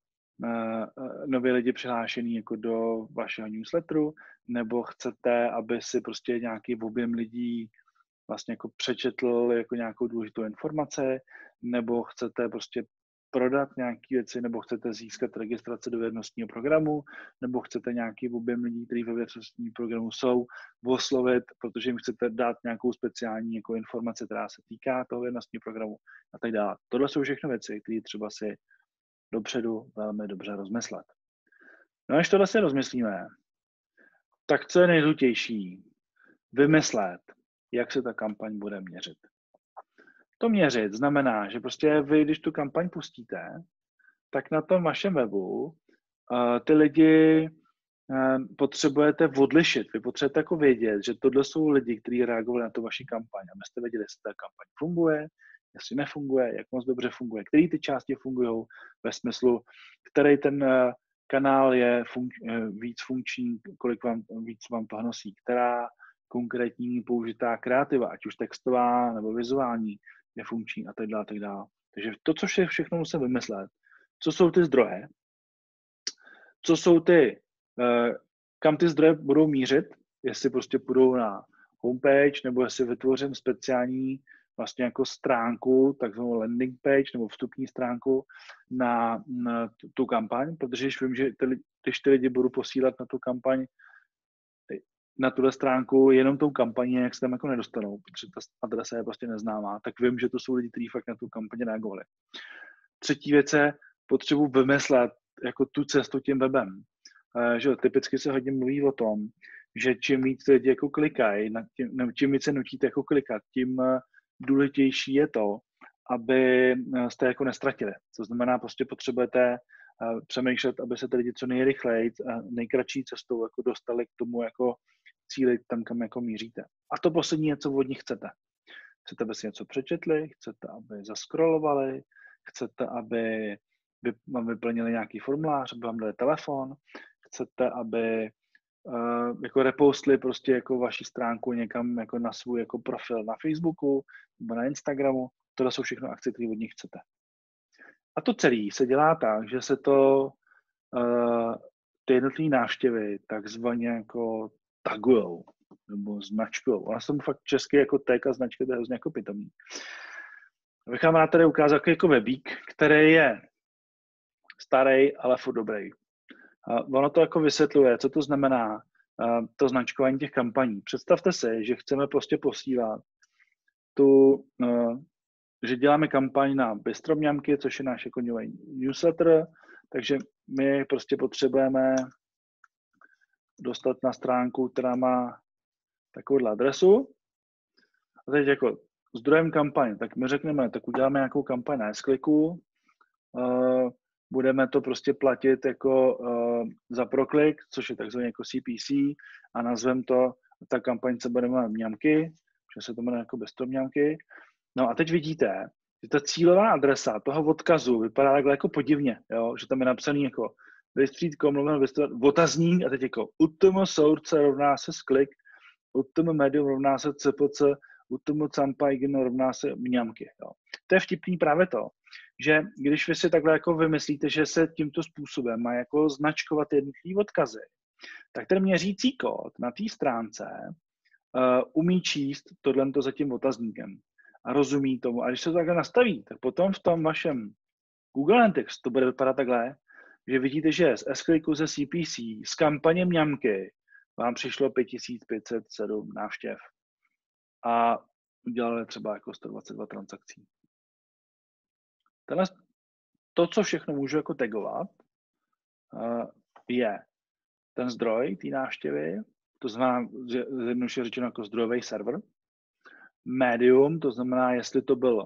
lidi přihlášený jako do vašeho newsletteru, nebo chcete, aby si prostě nějaký objem lidí vlastně jako přečetl jako nějakou důležitou informaci, nebo chcete prostě prodat nějaké věci, nebo chcete získat registraci do věrnostního programu, nebo chcete nějaký objem lidí, kteří ve věrnostním programu jsou, oslovit, protože jim chcete dát nějakou speciální jako informaci, která se týká toho věrnostního programu a tak dále. Tohle jsou všechno věci, které třeba si dopředu velmi dobře rozmyslet. No a když tohle si rozmyslíme, tak co je nejdůležitější? Vymyslet, jak se ta kampaň bude měřit. To měřit znamená, že prostě vy, když tu kampaň pustíte, tak na tom vašem webu ty lidi potřebujete odlišit. Vy potřebujete jako vědět, že tohle jsou lidi, kteří reagovali na tu vaši kampaň, abyste věděli, jestli ta kampaň funguje, jestli nefunguje, jak moc dobře funguje, které ty části fungují ve smyslu, který ten kanál je víc funkční, kolik víc vám to nosí, která konkrétní použitá kreativa, ať už textová nebo vizuální, je funkční a tak dále, tak dále. Takže to, co všechno musím vymyslet, co jsou ty zdroje, co jsou ty, kam ty zdroje budou mířit, jestli prostě půjdou na homepage, nebo jestli vytvořím speciální vlastně jako stránku, takzvanou landing page, nebo vstupní stránku na tu kampaň, protože když vím, že když ty lidi budu posílat na tu kampaň, na tuhle stránku jenom tou kampaní, jak se tam jako nedostanou, protože ta adresa je prostě neznámá, tak vím, že to jsou lidi, kteří fakt na tu kampaně reagovali. Třetí věc je, potřebuji vymyslet jako tu cestu tím webem. Že typicky se hodně mluví o tom, že čím víc lidi jako klikají, čím víc se nutíte jako klikat, tím důležitější je to, aby jste jako nestratili. To znamená, prostě potřebujete přemýšlet, aby se ty lidi co nejrychleji a nejkratší cestou jako dostali k tomu jako cíli tam, kam jako míříte. A to poslední je, co od nich chcete. Chcete, aby si něco přečetli, chcete, aby zaskrolovali, chcete, aby vám vyplnili nějaký formulář, aby vám dali telefon, chcete, aby jako repostli prostě jako vaši stránku někam jako na svůj jako profil na Facebooku nebo na Instagramu. Tohle jsou všechno akce, které od nich chcete. A to celé se dělá tak, že se to ty jednotlivé návštěvy takzvaně jako tagujou nebo značkujou. Ona se tomu fakt česky jako tag a značka, to je hrozně jako pitomý. Bych vám rád tady ukázal jako webík, který je starý, ale furt dobrý. Ono to jako vysvětluje, co to znamená to značkování těch kampaní. Představte si, že chceme prostě posílat že děláme kampaň na Bystromňamky, což je náš jako newsletter, takže my prostě potřebujeme dostat na stránku, která má takovouhle adresu. A teď jako zdrojem kampaně, tak my řekneme, tak uděláme nějakou kampaň na S-Clicku, budeme to prostě platit jako za proklik, což je takzvaný jako CPC, a nazveme to, ta kampaň se bude jmenovat mňamky, že se to jmenuje jako bez toho mňamky. No a teď vidíte, že ta cílová adresa toho odkazu vypadá takhle jako podivně, jo? Že tam je napsaný jako otazník a teď jako utm source rovná se sklik, utm medium rovná se cpc, utm campaign rovná se mňamky. Jo? To je vtipný právě to, že když vy si takhle jako vymyslíte, že se tímto způsobem má jako značkovat jednotlivé odkazy, tak ten měřící kód na té stránce umí číst tohleto za tím otazníkem a rozumí tomu. A když se to takhle nastaví, tak potom v tom vašem Google Analytics to bude vypadat takhle, že vidíte, že z S-Clicku ze CPC, z kampaně mňamky vám přišlo 5507 návštěv a udělali třeba jako 122 transakcí. To, co všechno můžu jako tagovat, je ten zdroj té návštěvy, to znamená jednoduše řečeno jako zdrojový server, medium, to znamená, jestli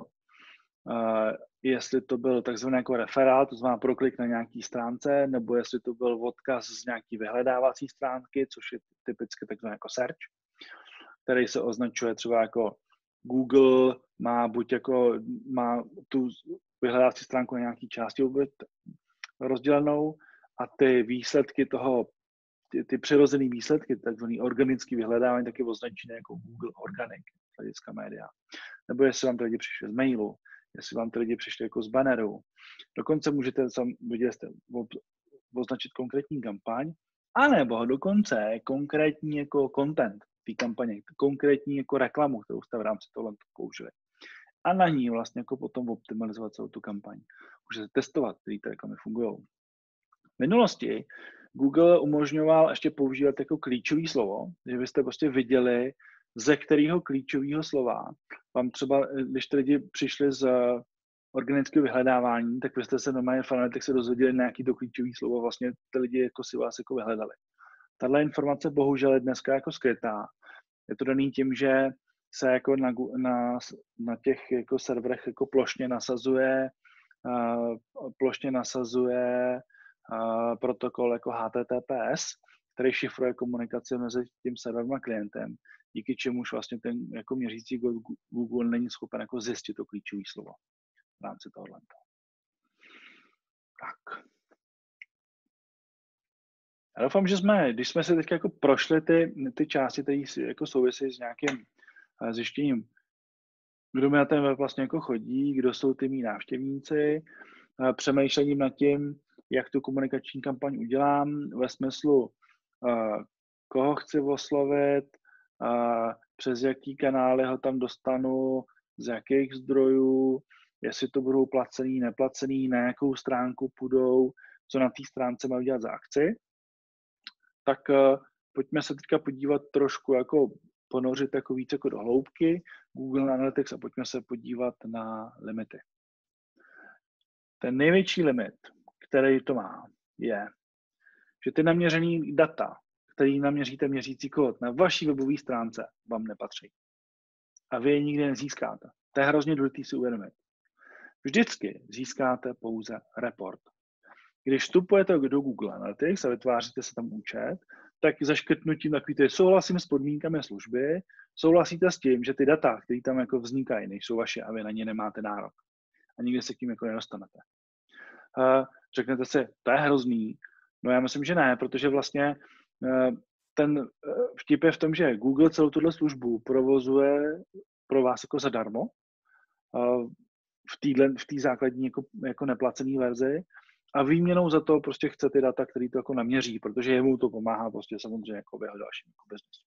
to byl takzvaný jako referát, to znamená proklik na nějaký stránce, nebo jestli to byl odkaz z nějaký vyhledávací stránky, což je typicky takzvaný jako search, který se označuje třeba jako Google má tu vyhledávací stránku na nějaký části rozdělenou a ty výsledky toho, ty přirozené výsledky, takzvaný organický vyhledávání, taky označené jako Google Organic, hlediska média. Nebo jestli vám ty lidi přišli z mailu, jestli vám ty lidi přišli jako z banneru. Dokonce můžete označit konkrétní kampaň, anebo dokonce konkrétní jako content té kampaně, konkrétní jako reklamu, kterou jste v rámci tohle použili. A na ní vlastně jako potom optimalizovat celou tu kampaň. Můžete testovat, které ty reklamy fungují. V minulosti Google umožňoval ještě používat jako klíčový slovo, že byste prostě viděli, ze kterého klíčového slova vám třeba, když ty lidi přišli z organického vyhledávání, tak vy jste se normálně v Analytics se dozvěděli nějaký to klíčový slovo, vlastně ty lidi jako si vás jako vyhledali. Tahle informace bohužel je dneska jako skrytá. Je to daný tím, že se jako na těch jako serverech jako plošně nasazuje protokol jako HTTPS, který šifruje komunikaci mezi tím serverem a klientem, díky čemuž vlastně ten jako měřící Google není schopen jako zjistit to klíčové slovo v rámci tohohle. Tak. Já doufám, že když jsme se teď jako prošli ty části, které jako souvisí s nějakým zjištěním, kdo mi na ten web vlastně jako chodí, kdo jsou ty mý návštěvníci, přemýšlením nad tím, jak tu komunikační kampaň udělám, ve smyslu, koho chci oslovit, přes jaký kanály ho tam dostanu, z jakých zdrojů, jestli to budou placený, neplacený, na jakou stránku půjdou, co na té stránce mají dělat za akci. Tak pojďme se teďka podívat trošku, jako ponořit jako víc jako do hloubky Google Analytics a pojďme se podívat na limity. Ten největší limit, který to má, je, že ty naměřený data, který naměříte měřící kód na vaší webové stránce, vám nepatří. A vy je nikdy nezískáte. To je hrozně důležité si uvědomit. Vždycky získáte pouze report. Když vstupujete do Google Analytics a vytváříte se tam účet, tak zaškrtnutím takový souhlasím s podmínkami služby, souhlasíte s tím, že ty data, které tam jako vznikají, nejsou vaše a vy na ně nemáte nárok. A nikdy se k tím jako nedostanete. Řeknete si, to je hrozný. No já myslím, že ne, protože vlastně ten vtip je v tom, že Google celou tuhle službu provozuje pro vás jako zadarmo v té základní jako neplacené verzi a výměnou za to prostě chce ty data, který to jako naměří, protože jemu to pomáhá prostě samozřejmě jako v jeho dalším jako biznesu.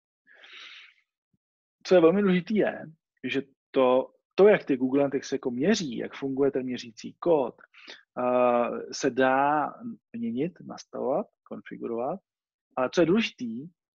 Co je velmi důležité je, že to, jak ty Google Analytics jako měří, jak funguje ten měřící kód, se dá měnit, nastavovat, konfigurovat, ale co je důležité,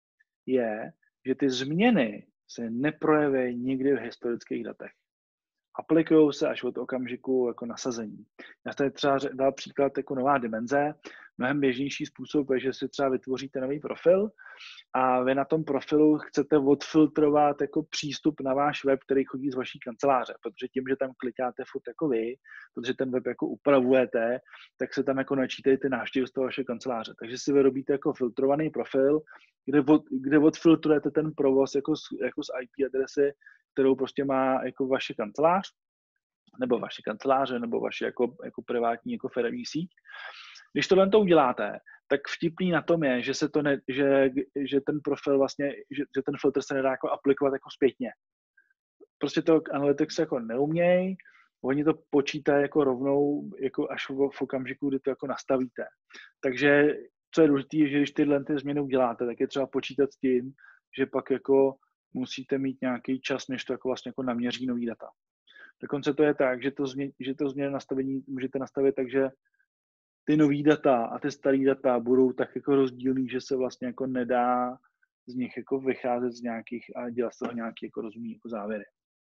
je, že ty změny se neprojeví nikdy v historických datech. aplikují se až od okamžiku jako nasazení. Já tady třeba dal příklad jako nová dimenze. Mnohem běžnější způsob je, že si třeba vytvoříte nový profil a vy na tom profilu chcete odfiltrovat jako přístup na váš web, který chodí z vaší kanceláře, protože tím, že tam klikáte furt jako vy, protože ten web jako upravujete, tak se tam jako načítají ty návštěvy z toho vaše kanceláře. Takže si vyrobíte jako filtrovaný profil, kde odfiltrujete ten provoz jako z IP adresy, kterou prostě má jako vaše kancelář, nebo vaše kanceláře, nebo vaše jako privátní jako firemní síť. Když tohle to uděláte, tak vtipný na tom je, že se to že ten profil vlastně, že ten filtr se nedá jako aplikovat jako zpětně. Prostě to Analytics jako neumějí, oni to počítají jako rovnou, jako až v okamžiku, kdy to jako nastavíte. Takže co je důležité, že když tyhle ty změny uděláte, tak je třeba počítat s tím, že pak jako musíte mít nějaký čas, než to jako vlastně jako naměří nový data. Dokonce to je tak, že to změny nastavení můžete nastavit tak, že ty nový data a ty starý data budou tak jako rozdílný, že se vlastně jako nedá z nich jako vycházet z nějakých a dělat z toho nějaký jako rozumný jako závěry.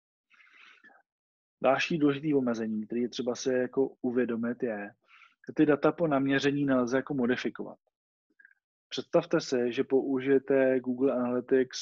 Další důležitý omezení, který je třeba se jako uvědomit, je, že ty data po naměření nelze jako modifikovat. Představte si, že použijete Google Analytics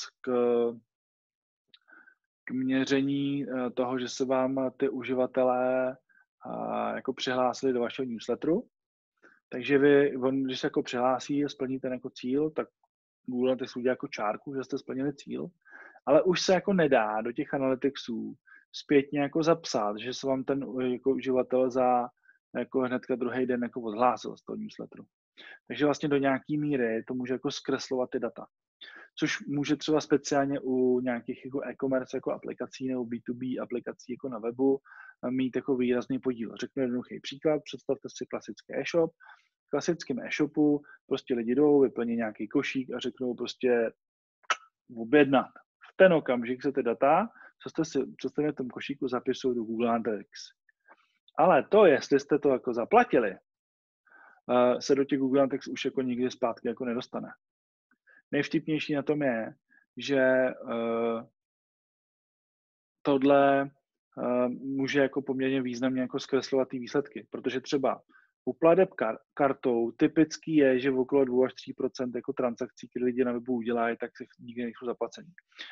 k měření toho, že se vám ty uživatelé jako přihlásili do vašeho newsletteru. Takže když se jako přihlásí a splní ten jako cíl, tak Google Analytics udělá jako čárku, že jste splnili cíl, ale už se jako nedá do těch analyticsů zpětně jako zapsat, že se vám ten jako uživatel za jako hnedka druhý den jako odhlásil z toho newsletteru. Takže vlastně do nějaký míry to může jako zkreslovat ty data. Což může třeba speciálně u nějakých jako e-commerce jako aplikací nebo B2B aplikací jako na webu mít jako výrazný podíl. Řeknu jednoduchý příklad, představte si klasický e-shop. V klasickém e-shopu prostě lidi jdou, vyplní nějaký košík a řeknou prostě objednat. V ten okamžik se ty data, co jste v tom košíku, zapisují do Google Analytics. Ale to, jestli jste to jako zaplatili, se do těch Google Analytics už jako nikdy zpátky jako nedostane. Nejvtipnější na tom je, že tohle může jako poměrně významně jako zkreslovat ty výsledky, protože třeba u plateb kartou typický je, že v okolo 2 až 3% jako transakcí, které lidi na webu udělají, tak se nikdy nejsou zaplacení.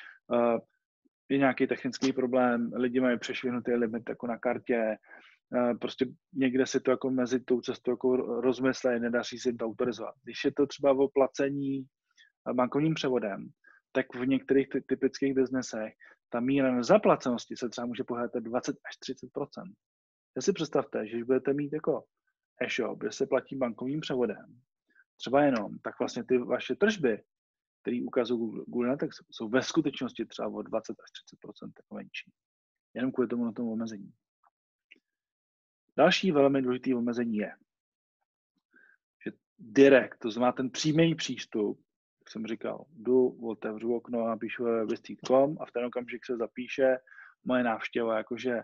Je nějaký technický problém, lidi mají přešvihnutý limit jako na kartě, prostě někde si to jako mezi tou cestou jako rozmyslejí, nedaří si jim to autorizovat. Když je to třeba o placení bankovním převodem, tak v některých typických biznesech ta míra nezaplacenosti se třeba může pohybovat 20 až 30%. Já si představte, že když budete mít jako e-shop, kde se platí bankovním převodem, třeba jenom, tak vlastně ty vaše tržby, které ukazují Google Analytics, jsou ve skutečnosti třeba o 20 až 30% jako menší. Jenom kvůli tomu omezení. Další velmi důležitý omezení je, že direct, to znamená ten přímý přístup, jak jsem říkal, otevřu okno a píšu www.visit.com a v ten okamžik se zapíše moje návštěva jakože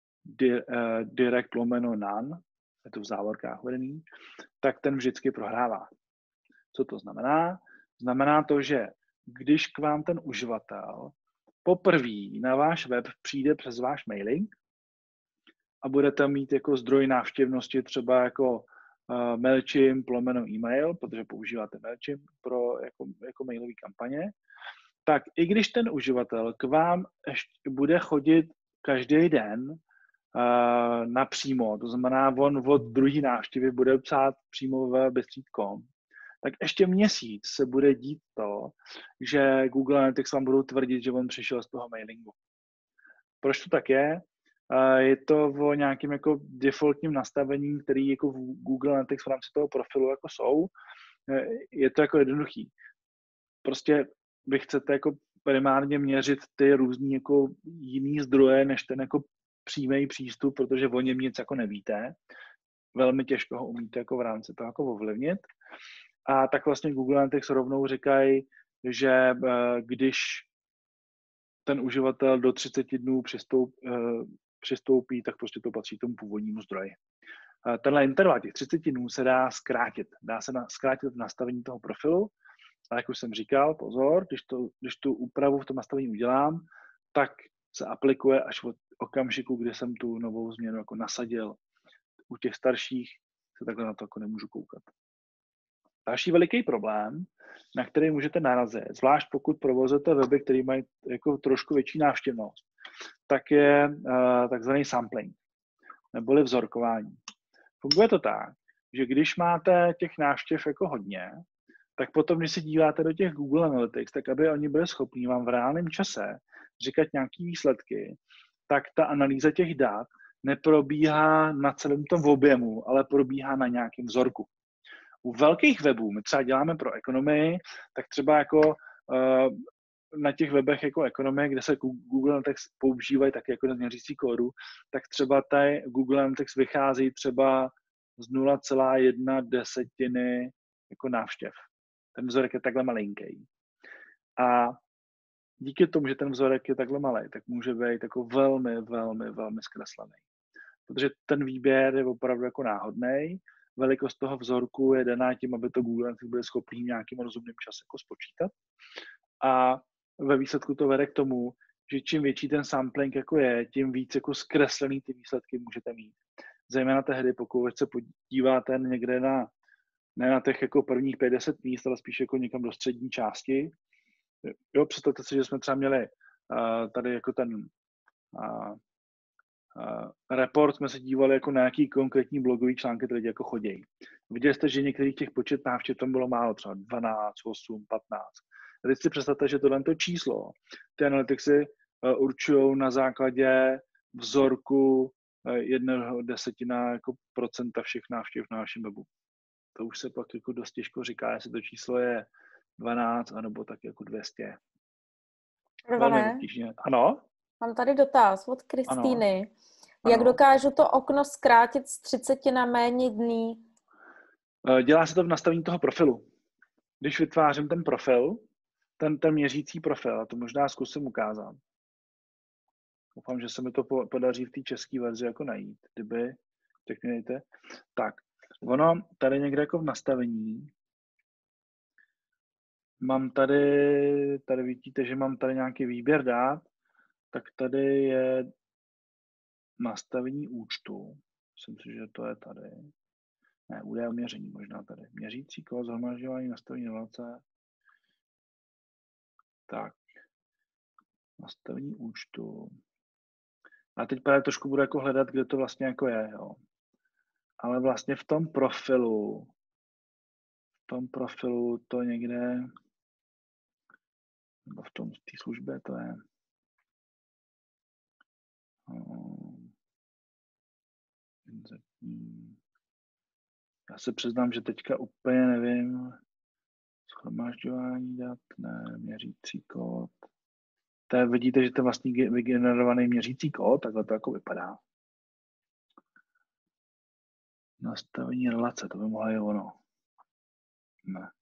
direct lomeno none, je to v závorkách uvedený, tak ten vždycky prohrává. Co to znamená? Znamená to, že když k vám ten uživatel poprvé na váš web přijde přes váš mailing a budete mít jako zdroj návštěvnosti třeba jako MailChimp lomeno e-mail, protože používáte MailChimp pro jako mailové kampaně, tak i když ten uživatel k vám bude chodit každý den napřímo, to znamená, on od druhé návštěvy bude psát přímo ve Bystřít.com, tak ještě měsíc se bude dít to, že Google Analytics vám budou tvrdit, že on přišel z toho mailingu. Proč to tak je? Je to o nějakým jako defaultním nastavení, který jako v Google Analytics v rámci toho profilu jako jsou. Je to jako jednoduchý. Prostě vy chcete jako primárně měřit ty různý jako jiný zdroje, než ten jako přímý přístup, protože o něm nic jako nevíte. Velmi těžko ho umíte jako v rámci toho jako ovlivnit. A tak vlastně Google Analytics rovnou říkají, že když ten uživatel do 30 dnů přistoupí, tak prostě to patří tomu původnímu zdroji. Tenhle interval těch 30 dnů se dá zkrátit. Dá se zkrátit v nastavení toho profilu, ale jak už jsem říkal, pozor, když tu úpravu v tom nastavení udělám, tak se aplikuje až okamžiku, kdy jsem tu novou změnu jako nasadil. U těch starších se takhle na to jako nemůžu koukat. Další veliký problém, na který můžete narazit, zvlášť pokud provozujete weby, které mají jako trošku větší návštěvnost, tak je takzvaný sampling, neboli vzorkování. Funguje to tak, že když máte těch návštěv jako hodně, tak potom, když se díváte do těch Google Analytics, tak aby oni byli schopni vám v reálném čase říkat nějaké výsledky, tak ta analýza těch dat neprobíhá na celém tom objemu, ale probíhá na nějakém vzorku. U velkých webů, my třeba děláme pro ekonomii, tak třeba jako na těch webech jako ekonomie, kde se Google Analytics používají taky jako měřící kódu, tak třeba tady Google Analytics vychází třeba z 0,1 jako návštěv. Ten vzorek je takhle malinký. A díky tomu, že ten vzorek je takhle malý, tak může být jako velmi, velmi, velmi zkreslený. Protože ten výběr je opravdu jako náhodný. Velikost toho vzorku je daná tím, aby to Google Analytics byl schopný v nějakým rozumným čase jako spočítat. A ve výsledku to vede k tomu, že čím větší ten sampling jako je, tím víc jako zkreslený ty výsledky můžete mít. Zejména tehdy, pokud se podíváte někde ne na těch jako prvních 50 míst, ale spíš jako někam do střední části. Jo, představte si, že jsme třeba měli tady jako ten report, jsme se dívali jako na nějaký konkrétní blogový články, které lidi jako chodějí. Viděli jste, že některých těch počet návštěv tam bylo málo, třeba 12, 8, 15. A teď si představte, že tohle číslo, ty analyticsy určují na základě vzorku 1/10 jako procenta všech návštěv na našem webu. To už se pak jako dost těžko říká, jestli to číslo je 12, anebo tak jako 200. Ano? Mám tady dotaz od Kristýny. Jak dokážu to okno zkrátit z 30 na méně dní? Dělá se to v nastavení toho profilu. Když vytvářím ten profil, ten měřící profil, a to možná zkusím ukázat. Doufám, že se mi to podaří v té české verzi jako najít. Kdyby, tak mi dejte. Tak, ono tady někde jako v nastavení mám tady vidíte, že mám tady nějaký výběr dát, tak tady je nastavení účtu. Myslím si, že to je tady. Ne, údaje o měření možná tady. Měřící kód, zhromažďování, nastavení inovace. Tak. Nastavení účtu. A teď právě trošku budu jako hledat, kde to vlastně jako je. Jo. Ale vlastně v tom profilu to někde, nebo v té službě to je. Já se přiznám, že teďka úplně nevím. Shromažďování dat, ne, měřící kód. Vidíte, že to je vlastně vygenerovaný měřící kód, takhle to jako vypadá. Nastavení relace, to by mohlo je ono. Ne.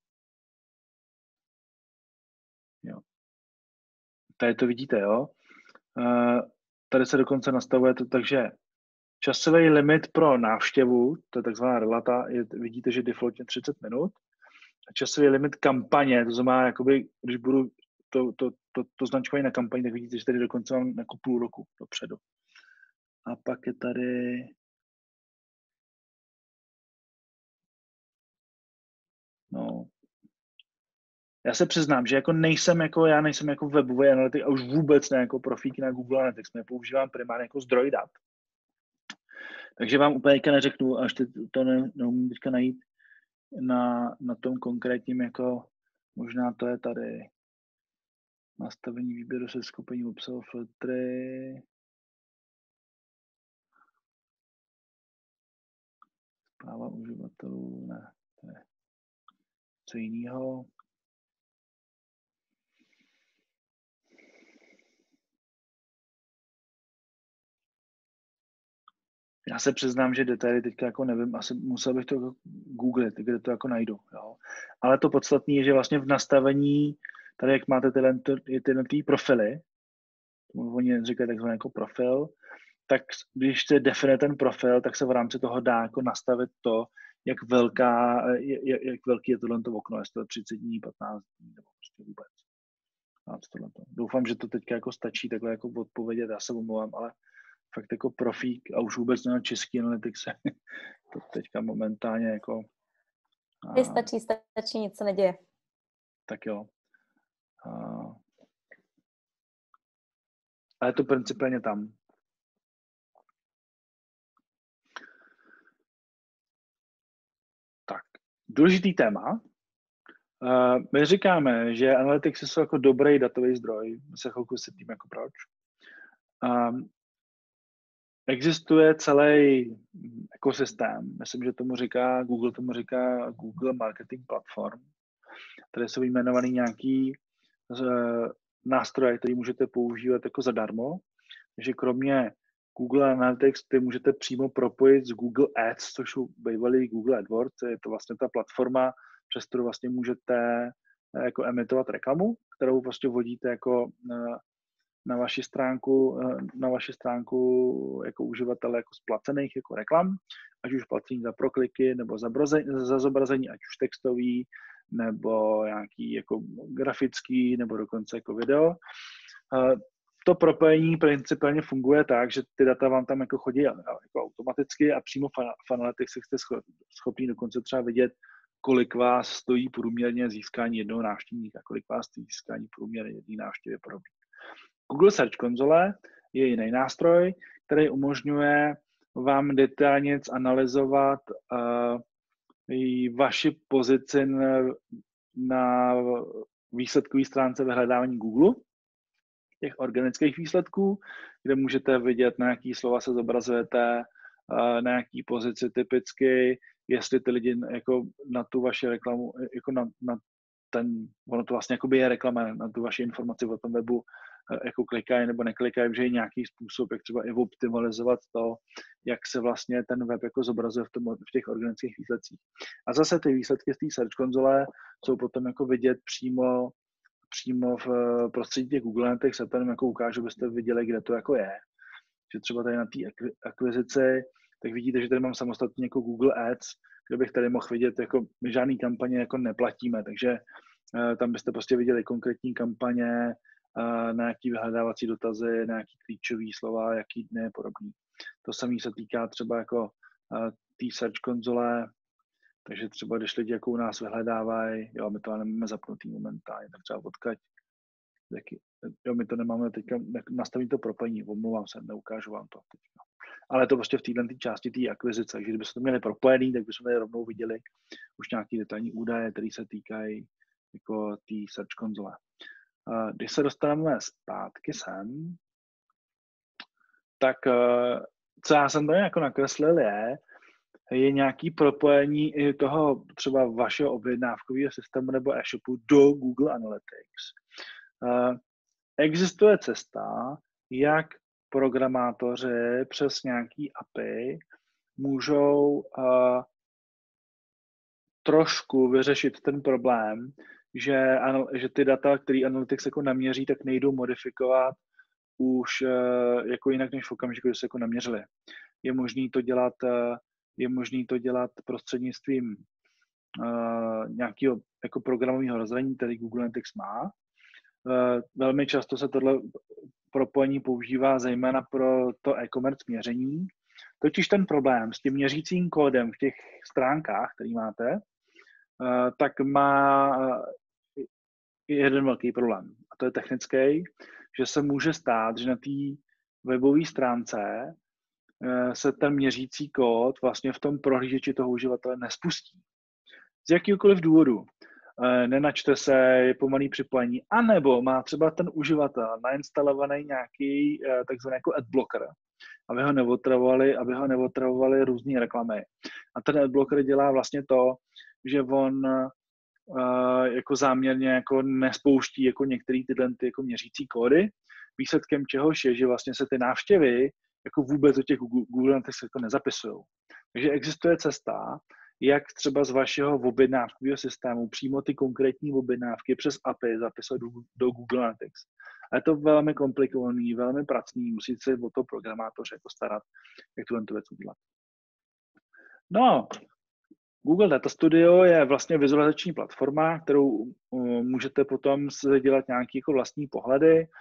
Jo. Tady to vidíte, jo. Tady se dokonce nastavuje to tak, že časový limit pro návštěvu, to je takzvaná relata, vidíte, že defaultně 30 minut. A časový limit kampaně, to znamená, jakoby, když budu to značkování na kampaně, tak vidíte, že tady dokonce mám jako půl roku dopředu. A pak je tady já se přiznám, že jako nejsem jako webový analytik a už vůbec ne jako profík na Google Analytics, nepoužívám primárně jako zdroj dat. Takže vám úplně neřeknu, až to neumím teďka najít na tom konkrétním, jako možná to je tady nastavení výběru se skupením obsahu filtry, zpráva uživatelů, ne, to je co jiného. Já se přiznám, že detaily teďka jako nevím, asi musel bych to googlit, kde to jako najdu. Jo. Ale to podstatné je, že vlastně v nastavení, tady jak máte tyhle profily, oni říkají takzvaný jako profil, tak když se definuje ten profil, tak se v rámci toho dá jako nastavit to, jak velký je tohle okno, jestli to 30 dní, 15 dní, nebo prostě vůbec. Doufám, že to teďka jako stačí takhle jako odpovědět, já se omlouvám, ale fakt jako profík a už vůbec na český Analytics to teďka momentálně jako... Stačí, nic se neděje. Tak jo. A je to principiálně tam. Tak, důležitý téma. My říkáme, že Analytics jsou jako dobrý datový zdroj. My se chvilku se tím jako proč. Existuje celý ekosystém. Myslím, že tomu říká Google Marketing Platform, které jsou vyjmenovaný nějaký nástroje, které můžete používat jako zadarmo. Takže kromě Google Analytics, ty můžete přímo propojit s Google Ads, což jsou bývalý Google AdWords, je to vlastně ta platforma, přes kterou vlastně můžete jako emitovat reklamu, kterou vlastně vodíte jako na vaši stránku jako uživatele jako splacených jako reklam, ať už placení za prokliky nebo za zobrazení, ať už textový, nebo nějaký jako grafický, nebo dokonce jako video. To propojení principiálně funguje tak, že ty data vám tam jako chodí jako automaticky a přímo v Analytics jste schopni dokonce třeba vidět, kolik vás stojí průměrně získání jednoho návštěvníka, kolik vás stojí získání průměrně jedné návštěvy podobně. Google Search Console je jiný nástroj, který umožňuje vám detailně analyzovat vaši pozici na výsledkové stránce vyhledávání Google, těch organických výsledků, kde můžete vidět, na jaký slova se zobrazujete, na jaký pozici typicky, jestli ty lidi jako na tu vaši reklamu, jako na ten, ono to vlastně jakoby je reklama, na tu vaši informaci o tom webu, jako klikají nebo neklikají, že je nějaký způsob, jak třeba i optimalizovat to, jak se vlastně ten web jako zobrazuje v těch organických výsledcích. A zase ty výsledky z té Search konzole jsou potom jako vidět přímo v prostředí těch Google Analytics, a tam jako ukážu, abyste viděli, kde to jako je. Že třeba tady na té akvizici, tak vidíte, že tady mám samostatně jako Google Ads, kde bych tady mohl vidět, jako my žádný kampaně jako neplatíme, takže tam byste prostě viděli konkrétní kampaně, na jaký vyhledávací dotazy, na jaký klíčový slova, jaký dny a podobný. To samé se týká třeba jako té Search konzole, takže třeba když lidi jako u nás vyhledávají, jo, my to nemáme zapnutý momentálně, tak třeba odkaď, jo, my to nemáme teďka, nastavím to propojení, omlouvám se, neukážu vám to teďka. Ale to prostě v této části té akvizice, takže kdybyste to měli propojený, tak bychom tady rovnou viděli už nějaké detailní údaje, které se týkají jako té Search konzole. Když se dostaneme zpátky sem, tak co já jsem tady jako nakreslil je nějaký propojení i toho třeba vašeho objednávkového systému nebo e-shopu do Google Analytics. Existuje cesta, jak programátoři přes nějaký API můžou trošku vyřešit ten problém, že ty data, které Analytics jako naměří, tak nejdou modifikovat už jako jinak než v okamžiku, kdy se jako naměřili. Je možný to dělat prostřednictvím nějakého jako programového rozhraní, který Google Analytics má. Velmi často se tohle propojení používá zejména pro to e-commerce měření. Totiž ten problém s tím měřícím kódem v těch stránkách, který máte, tak má jeden velký problém. A to je technický, že se může stát, že na té webové stránce se ten měřící kód vlastně v tom prohlížeči toho uživatele nespustí. Z jakýkoliv důvodu. Nenačte se, je pomalý připojení, anebo má třeba ten uživatel nainstalovaný nějaký takzvaný jako adblocker, aby ho neotravovali různé reklamy. A ten adblocker dělá vlastně to, že on jako záměrně jako nespouští jako některé tyhle jako měřící kódy, výsledkem čehož je, že vlastně se ty návštěvy jako vůbec do těch Google Analytics jako nezapisují. Takže existuje cesta, jak třeba z vašeho objednávkového systému přímo ty konkrétní objednávky přes API zapisovat do Google Analytics. A je to velmi komplikovaný, velmi pracný, musíte se o to programátoře jako starat, jak tu věc udělat. No, Google Data Studio je vlastně vizualizační platforma, kterou můžete potom dělat nějaké jako vlastní pohledy.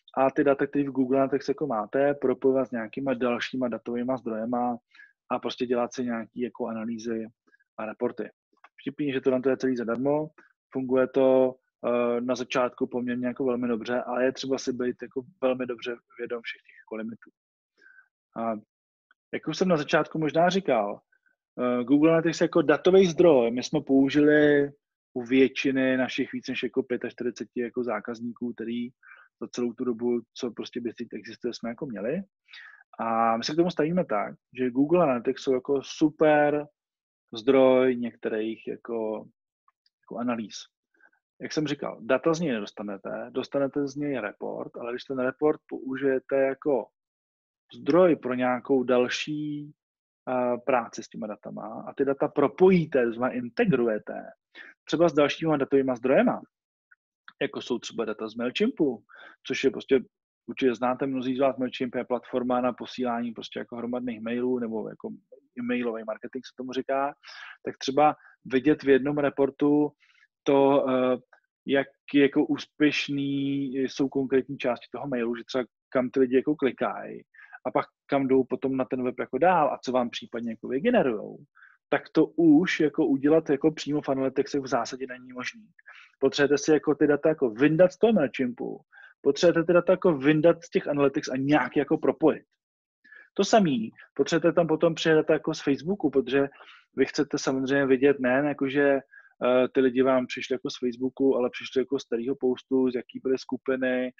a ty data, které v Google Analytics jako máte, propojovat s nějakýma dalšíma datovými zdrojema a prostě dělat si nějaké jako analýzy a reporty. Vtipný, že to je celý zadarmo, funguje to na začátku poměrně jako velmi dobře, ale je třeba si být jako velmi dobře vědom všech těch jako limitů. A jak už jsem na začátku možná říkal, Google Analytics jako datový zdroj, my jsme použili u většiny našich víc než jako 45 jako zákazníků, který za celou tu dobu, co prostě BizTeam existuje, jsme jako měli. A my se k tomu stavíme tak, že Google Analytics jsou jako super zdroj některých jako analýz. Jak jsem říkal, data z něj nedostanete, dostanete z něj report, ale když ten report použijete jako zdroj pro nějakou další práci s těma datama a ty data propojíte, to znamená integrujete třeba s dalšíma datovými zdrojema, jako jsou třeba data z Mailchimpu, což je prostě, určitě znáte mnozí z vás, Mailchimp je platforma na posílání prostě jako hromadných mailů nebo jako e-mailový marketing se tomu říká, tak třeba vidět v jednom reportu to, jak jako úspěšný jsou konkrétní části toho mailu, že třeba kam ty lidi jako klikají a pak kam jdou potom na ten web jako dál a co vám případně jako vygenerujou, tak to už jako udělat jako přímo v Analytics v zásadě není možný. Potřebujete si jako ty data jako vyndat z toho Mailchimpu, potřebujete ty data jako vyndat z těch Analytics a nějak jako propojit. To samý, potřebujete tam potom přijet data jako z Facebooku, protože vy chcete samozřejmě vidět nejen jako, že ty lidi vám přišli jako z Facebooku, ale přišli jako z starého postu, z jaký byly skupiny,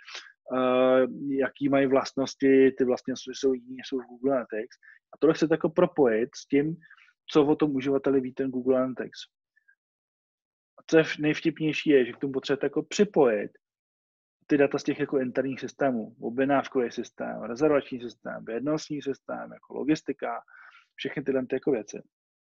jaký mají vlastnosti, ty vlastně jsou jiný, jsou v Google Analytics. A tohle chcete jako propojit s tím, co o tom uživateli ví ten Google Analytics. A co je nejvtipnější je, že k tomu potřebujete jako připojit ty data z těch jako interních systémů, objednávkový systém, rezervační systém, vědnostní systém, jako logistika, všechny tyhle jako věci.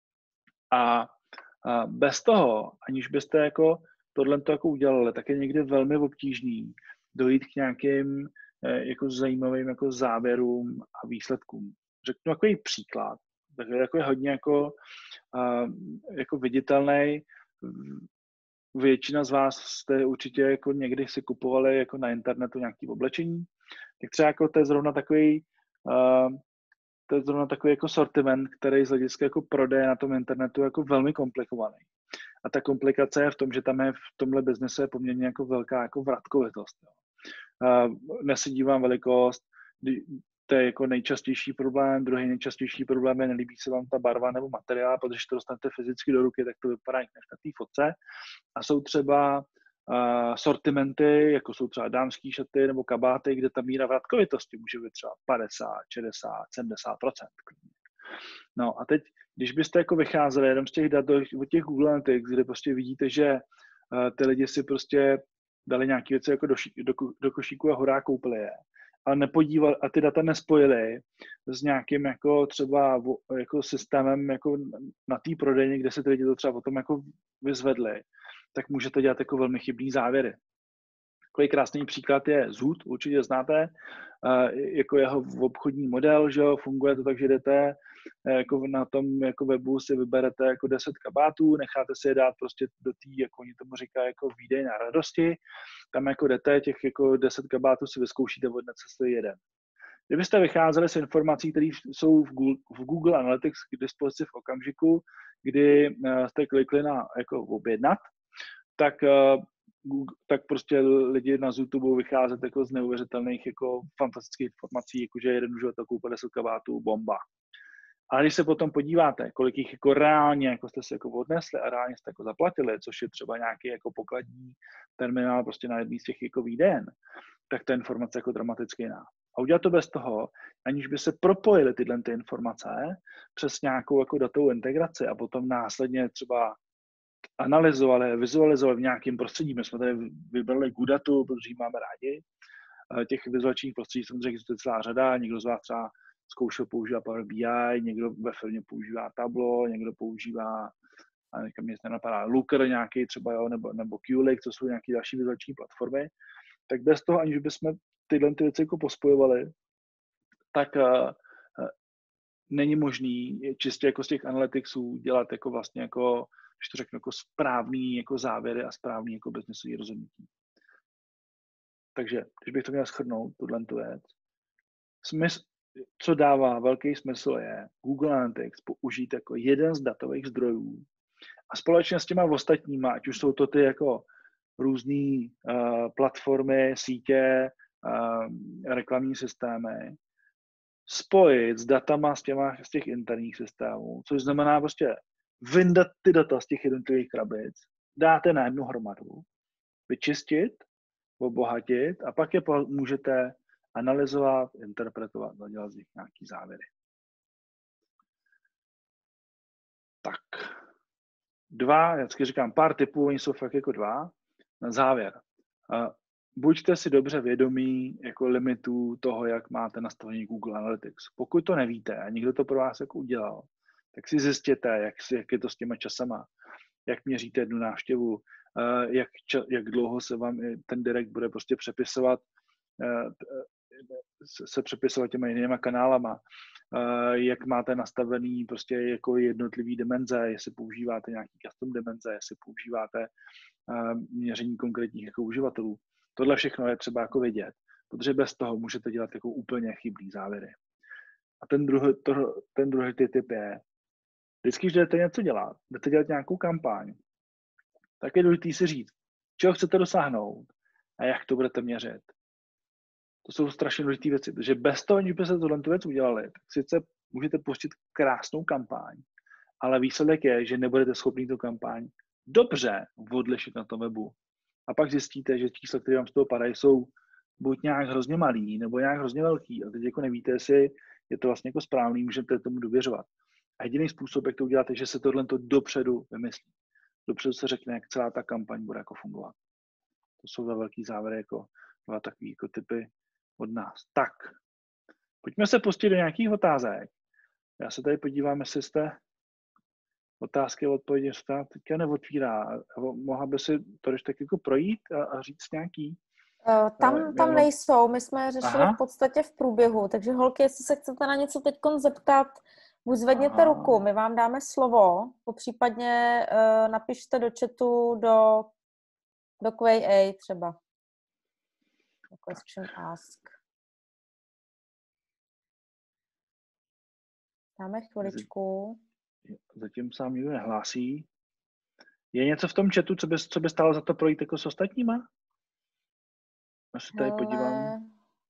A bez toho, aniž byste jako tohle jako udělali, tak je někdy velmi obtížný dojít k nějakým jako zajímavým jako závěrům a výsledkům. Řeknu takový příklad, takže jako je hodně jako viditelný. Většina z vás jste určitě jako někdy si kupovali jako na internetu nějaké oblečení, tak třeba jako to je zrovna takový jako sortiment, který z hlediska jako prodeje na tom internetu je jako velmi komplikovaný. A ta komplikace je v tom, že tam je v tomhle biznesu je poměrně jako velká jako vratkovitost. Nesedí vám velikost, to je jako nejčastější problém. Druhý nejčastější problém je, nelíbí se vám ta barva nebo materiál, protože to dostanete fyzicky do ruky, tak to vypadá jak na té fotce. A jsou třeba sortimenty, jako jsou třeba dámský šaty nebo kabáty, kde ta míra vratkovitosti může být třeba 50, 60, 70%. No a teď, když byste jako vycházeli jenom z těch dat od těch Google Analytics, kde prostě vidíte, že ty lidi si prostě dali nějaké věci jako do košíku a hurá koupili je, ale nepodívali a ty data nespojili s nějakým jako třeba jako systémem jako na té prodejně, kde se ty lidi to třeba potom jako vyzvedli, tak můžete dělat jako velmi chybný závěry. Takový krásný příklad je Zoot, určitě znáte, jako jeho obchodní model, že jo, funguje to tak, že jdete jako na tom jako webu si vyberete jako 10 kabátů, necháte si je dát prostě do té, jako oni tomu říkají, jako výdej na radosti, tam jako jdete, těch jako 10 kabátů si vyzkoušíte, odnese si jeden. Kdybyste vycházeli z informací, které jsou v Google Analytics k dispozici v okamžiku, kdy jste klikli na jako objednat, tak prostě lidi na Zootu budou vycházet jako z neuvěřitelných jako fantastických informací, jako že jeden uživatel koupil 10 kabátů, bomba. Ale když se potom podíváte, kolik jich jako reálně jako jste si jako odnesli a reálně jste jako zaplatili, což je třeba nějaký jako pokladní terminál prostě na jedný z těch jako výden, tak ta informace jako dramaticky jiná. A udělat to bez toho, aniž by se propojily tyhle ty informace přes nějakou jako datovou integraci a potom následně třeba analyzovali, vizualizovali v nějakém prostředí. My jsme tady vybrali Goodatu, protože ji máme rádi. Těch vizualizačních prostředí samozřejmě existuje celá řada. Někdo z vás třeba zkoušel používat Power BI, někdo ve firmě používá Tableau, někdo používá, a mě se nenapadá, Looker nějaký třeba, jo, nebo Qlik, co jsou nějaké další vizualizační platformy. Tak bez toho, aniž bychom tyhle ty věci jako pospojovali, tak není možný čistě jako z těch analyticsů dělat jako vlastně jako, když to řeknu, jako správný jako závěry a správný jako biznesový rozhodnutí. Takže, když bych to měl shrnout, tu věc, co dává velký smysl je Google Analytics použít jako jeden z datových zdrojů a společně s těma ostatníma, ať už jsou to ty jako různé platformy, sítě, reklamní systémy, spojit s datama z těch interních systémů, což znamená prostě vyndat ty data z těch jednotlivých krabic, dáte na jednu hromadu, vyčistit, obohatit a pak je můžete analyzovat, interpretovat a dělat z nich nějaký závěry. Tak, já vždycky říkám pár typů, oni jsou fakt jako dva. Na závěr. Buďte si dobře vědomí jako limitů toho, jak máte nastavený Google Analytics. Pokud to nevíte a někdo to pro vás jako udělal, tak si zjistěte, jak je to s těma časama, jak měříte jednu návštěvu, jak dlouho se vám ten direct bude prostě přepisovat těma jinýma kanálama, jak máte nastavený prostě jako jednotlivý dimenze, jestli používáte nějaký custom dimenze, jestli používáte měření konkrétních jako uživatelů. Tohle všechno je třeba jako vědět, protože bez toho můžete dělat jako úplně chybný závěry. A ten druhý typ je, vždycky, když jdete něco dělat, jdete dělat nějakou kampaň, tak je důležité si říct, čeho chcete dosáhnout a jak to budete měřit. To jsou strašně důležité věci, protože bez toho, když byste tohle věc udělali, tak sice můžete pustit krásnou kampaň, ale výsledek je, že nebudete schopni tu kampaň dobře odlišit na tom webu. A pak zjistíte, že čísla, které vám z toho padají, jsou buď nějak hrozně malý, nebo nějak hrozně velký. A teď jako nevíte, jestli je to vlastně jako správný, můžete tomu důvěřovat. A jediný způsob, jak to udělat, je, že se tohle dopředu vymyslí. Dopředu se řekne, jak celá ta kampaň bude jako fungovat. To jsou velký závěry, jako dva takový jako typy od nás. Tak, pojďme se pustit do nějakých otázek. Já se tady podívám, jestli jste otázky a odpovědi se teďka neotvírá. Mohla by si to tak jako projít a říct nějaký? Tam nejsou, my jsme řešili v podstatě v průběhu, takže holky, jestli se chcete na něco teď zeptat, buď zvedněte ruku, my vám dáme slovo, popřípadně napište do chatu do Q&A třeba. Question ask. Dáme chviličku. Zatím sám nikdo nehlásí. Je něco v tom chatu, co by stálo za to projít jako s ostatníma? Já se tady podívám.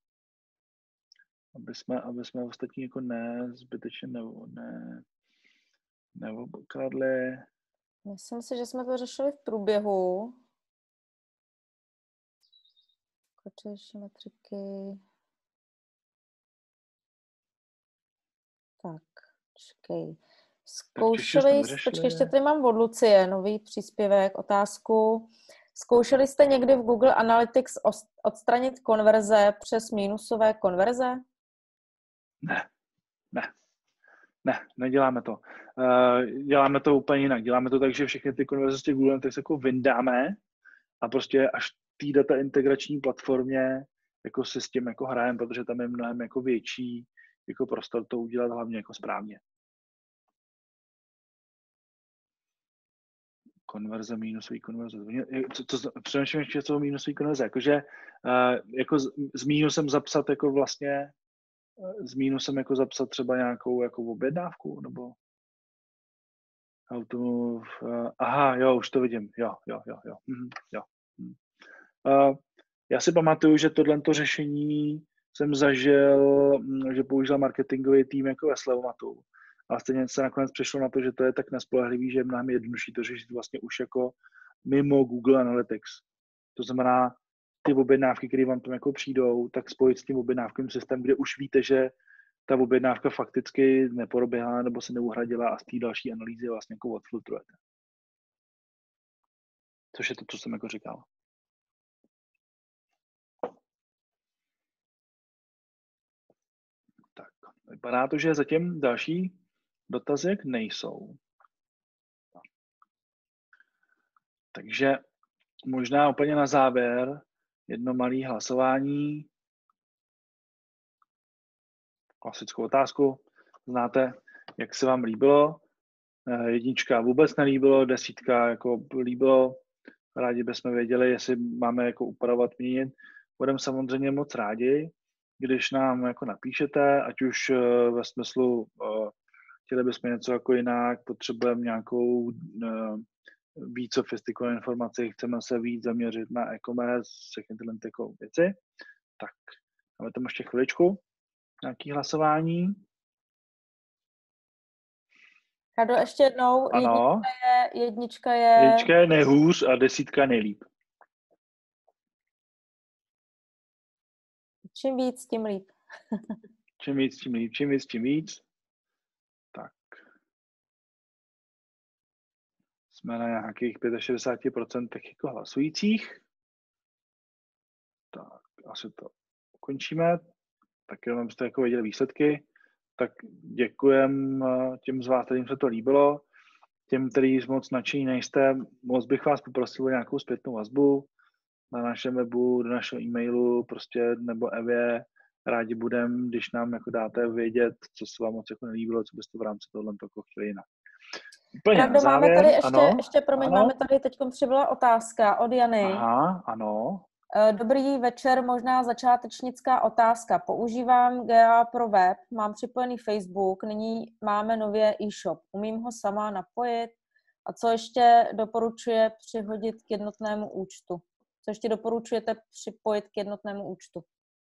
Aby jsme ostatní jako zbytečně neobkradli. Myslím si, že jsme to řešili v průběhu. Kočejší metriky. Tak, počkej. Počkej, ještě tady mám od Lucie nový příspěvek, otázku. Zkoušeli jste někdy v Google Analytics odstranit konverze přes minusové konverze? Ne, neděláme to. Děláme to úplně jinak. Děláme to tak, že všechny ty konverze z těch Google Analytics jako vyndáme a prostě až té data integrační platformě jako si s tím jako hrajeme, protože tam je mnohem jako větší jako prostor to udělat hlavně jako správně. Konverze, minusový konverze. Přemýšlím ještě, co minusový konverze. Jakože jako s minusem zapsat jako vlastně s minusem jako zapsat třeba nějakou jako objednávku, nebo aha, jo, už to vidím. Jo. Já si pamatuju, že tohleto řešení jsem zažil, že použil marketingový tým jako ve Slevomatu. A stejně se nakonec přišlo na to, že to je tak nespolehlivý, že je mnohem jednodušší to řešit vlastně už jako mimo Google Analytics. To znamená, ty objednávky, které vám tam jako přijdou, tak spojit s tím objednávkovým systémem, kde už víte, že ta objednávka fakticky neproběhla nebo se neuhradila a z té další analýzy vlastně jako odfiltrujete. Což je to, co jsem jako říkal. Tak, vypadá to, že zatím další dotazy nejsou. Takže možná úplně na závěr jedno malé hlasování. Klasickou otázku. Znáte, jak se vám líbilo? 1 vůbec nelíbilo, 10 jako líbilo. Rádi bychom věděli, jestli máme jako upravovat, měnit. budeme samozřejmě moc rádi, když nám jako napíšete, ať už ve smyslu chtěli bychom něco jako jinak, potřebujeme nějakou víc sofistikovanou informaci, chceme se víc zaměřit na e-commerce, všechny tyhle jako věci. Tak, máme tam ještě chviličku, nějaké hlasování. Kado, ještě jednou, Ano. jednička je nejhůř a 10 nejlíp. Čím víc, tím líp. Čím víc, tím líp, čím víc. Tak. Jsme na nějakých 65% jako hlasujících. Tak, asi to ukončíme. Tak jenom abyste jako viděli výsledky. Tak děkujem těm z vás, kterým se to líbilo. Těm, který moc nadšení nejste, moc bych vás poprosil o nějakou zpětnou vazbu na našem webu, do našeho e-mailu, prostě nebo Evě. Rádi budem, když nám jako dáte vědět, co se vám moc jako nelíbilo, co byste v rámci tohle jako chtěli jinak. Úplně na závěr, máme tady ano. máme tady teď přibyla otázka od Jany. Aha, ano. Dobrý večer, možná začátečnická otázka. Používám GA pro web, mám připojený Facebook, nyní máme nově e-shop. Umím ho sama napojit? A co ještě doporučuje přihodit k jednotnému účtu? Co ještě doporučujete připojit k jednotnému účtu?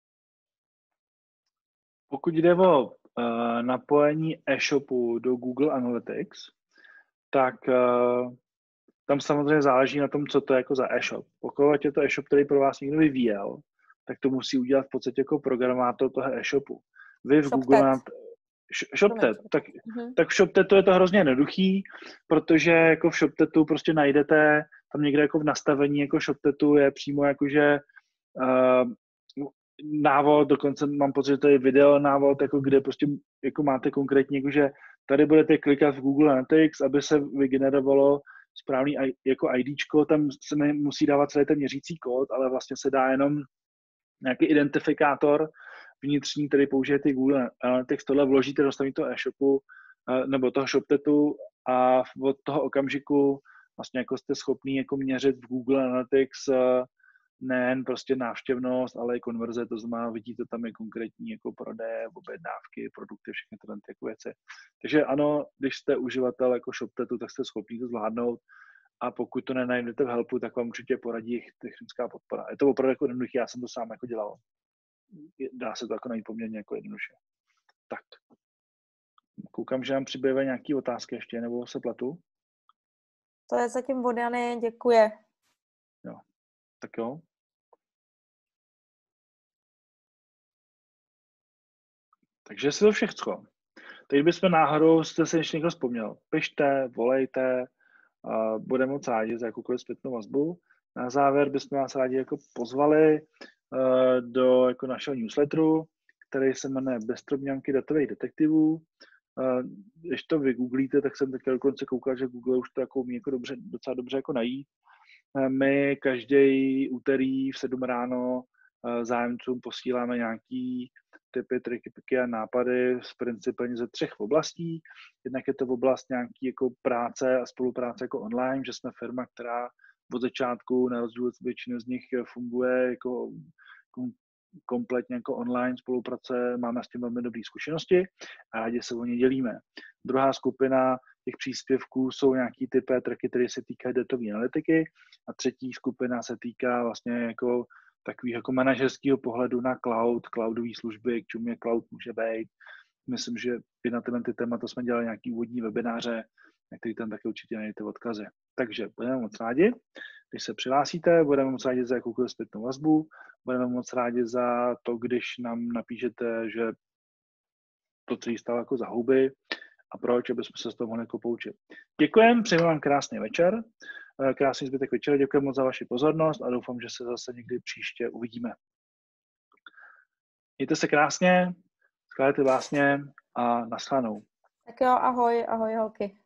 Pokud jde o napojení e-shopu do Google Analytics, tak tam samozřejmě záleží na tom, co to je jako za e-shop. Pokud je to e-shop, který pro vás někdo vyvíjel, tak to musí udělat v podstatě jako programátor toho e-shopu. Vy v Google ShopTet, tak v ShopTetu je to hrozně jednoduchý, protože jako v ShopTetu prostě najdete tam někde jako v nastavení jako ShopTetu je přímo jakože návod, dokonce mám pocit, že to je video návod, jako kde prostě jako máte konkrétně, jakože tady budete klikat v Google Analytics, aby se vygenerovalo správný jako IDčko, tam se nemusí dávat celý ten měřící kód, ale vlastně se dá jenom nějaký identifikátor vnitřní, který použijete Google Analytics, tohle vložíte do toho e-shopu nebo toho ShopTetu a od toho okamžiku vlastně jako jste schopný jako měřit v Google Analytics nejen prostě návštěvnost, ale i konverze, to znamená, vidíte tam je konkrétní jako prodeje, objednávky, produkty, všechny tyhle jako věci. Takže ano, když jste uživatel jako ShopTetu, tak jste schopný to zvládnout a pokud to nenajdete v helpu, tak vám určitě poradí technická podpora. Je to opravdu jako jednoduché, já jsem to sám jako dělal. Dá se to jako najít poměrně jako jednoduše. Tak. Koukám, že nám přibývají nějaké otázky ještě, nebo se pletu? To je zatím od Jany, děkuje. Jo, tak jo. Takže si to všechno. Teď bychom náhodou, jste se ještě někdo vzpomněl, pište, volejte, budeme moc rádi za jakoukoliv zpětnou vazbu. Na závěr bychom vás rádi jako pozvali do jako našeho newsletteru, který se jmenuje Beztrobňanky datových detektivů. Když to vygooglíte, tak jsem teďka dokonce koukal, že Google už to jako umí jako docela dobře jako najít. My každý úterý v 7 ráno zájemcům posíláme nějaký typy, triky a nápady z principálně ze 3 oblastí. Jednak je to oblast nějaký jako práce a spolupráce jako online, že jsme firma, která od začátku na rozdíl od většiny z nich funguje jako kompletně jako online spolupráce, máme s tím velmi dobré zkušenosti a rádi se o ně dělíme. Druhá skupina těch příspěvků jsou nějaký typy tracky, které se týkají datové analytiky a třetí skupina se týká vlastně jako takového jako manažerského pohledu na cloudové služby, k čemu je cloud může být. Myslím, že i na ty témata jsme dělali nějaký úvodní webináře, na který tam taky určitě najdete odkazy. Takže budeme moc rádi, když se přihlásíte, budeme moc rádi za jakoukoliv zpětnou vazbu, budeme moc rádi za to, když nám napíšete, že to celý stalo jako za houby a proč, aby jsme se z toho mohli jako poučit. Děkujem, přeji vám krásný večer, krásný zbytek večera, děkuji moc za vaši pozornost a doufám, že se zase někdy příště uvidíme. Mějte se krásně, skládejte básně a nashledanou. Tak jo, ahoj holky.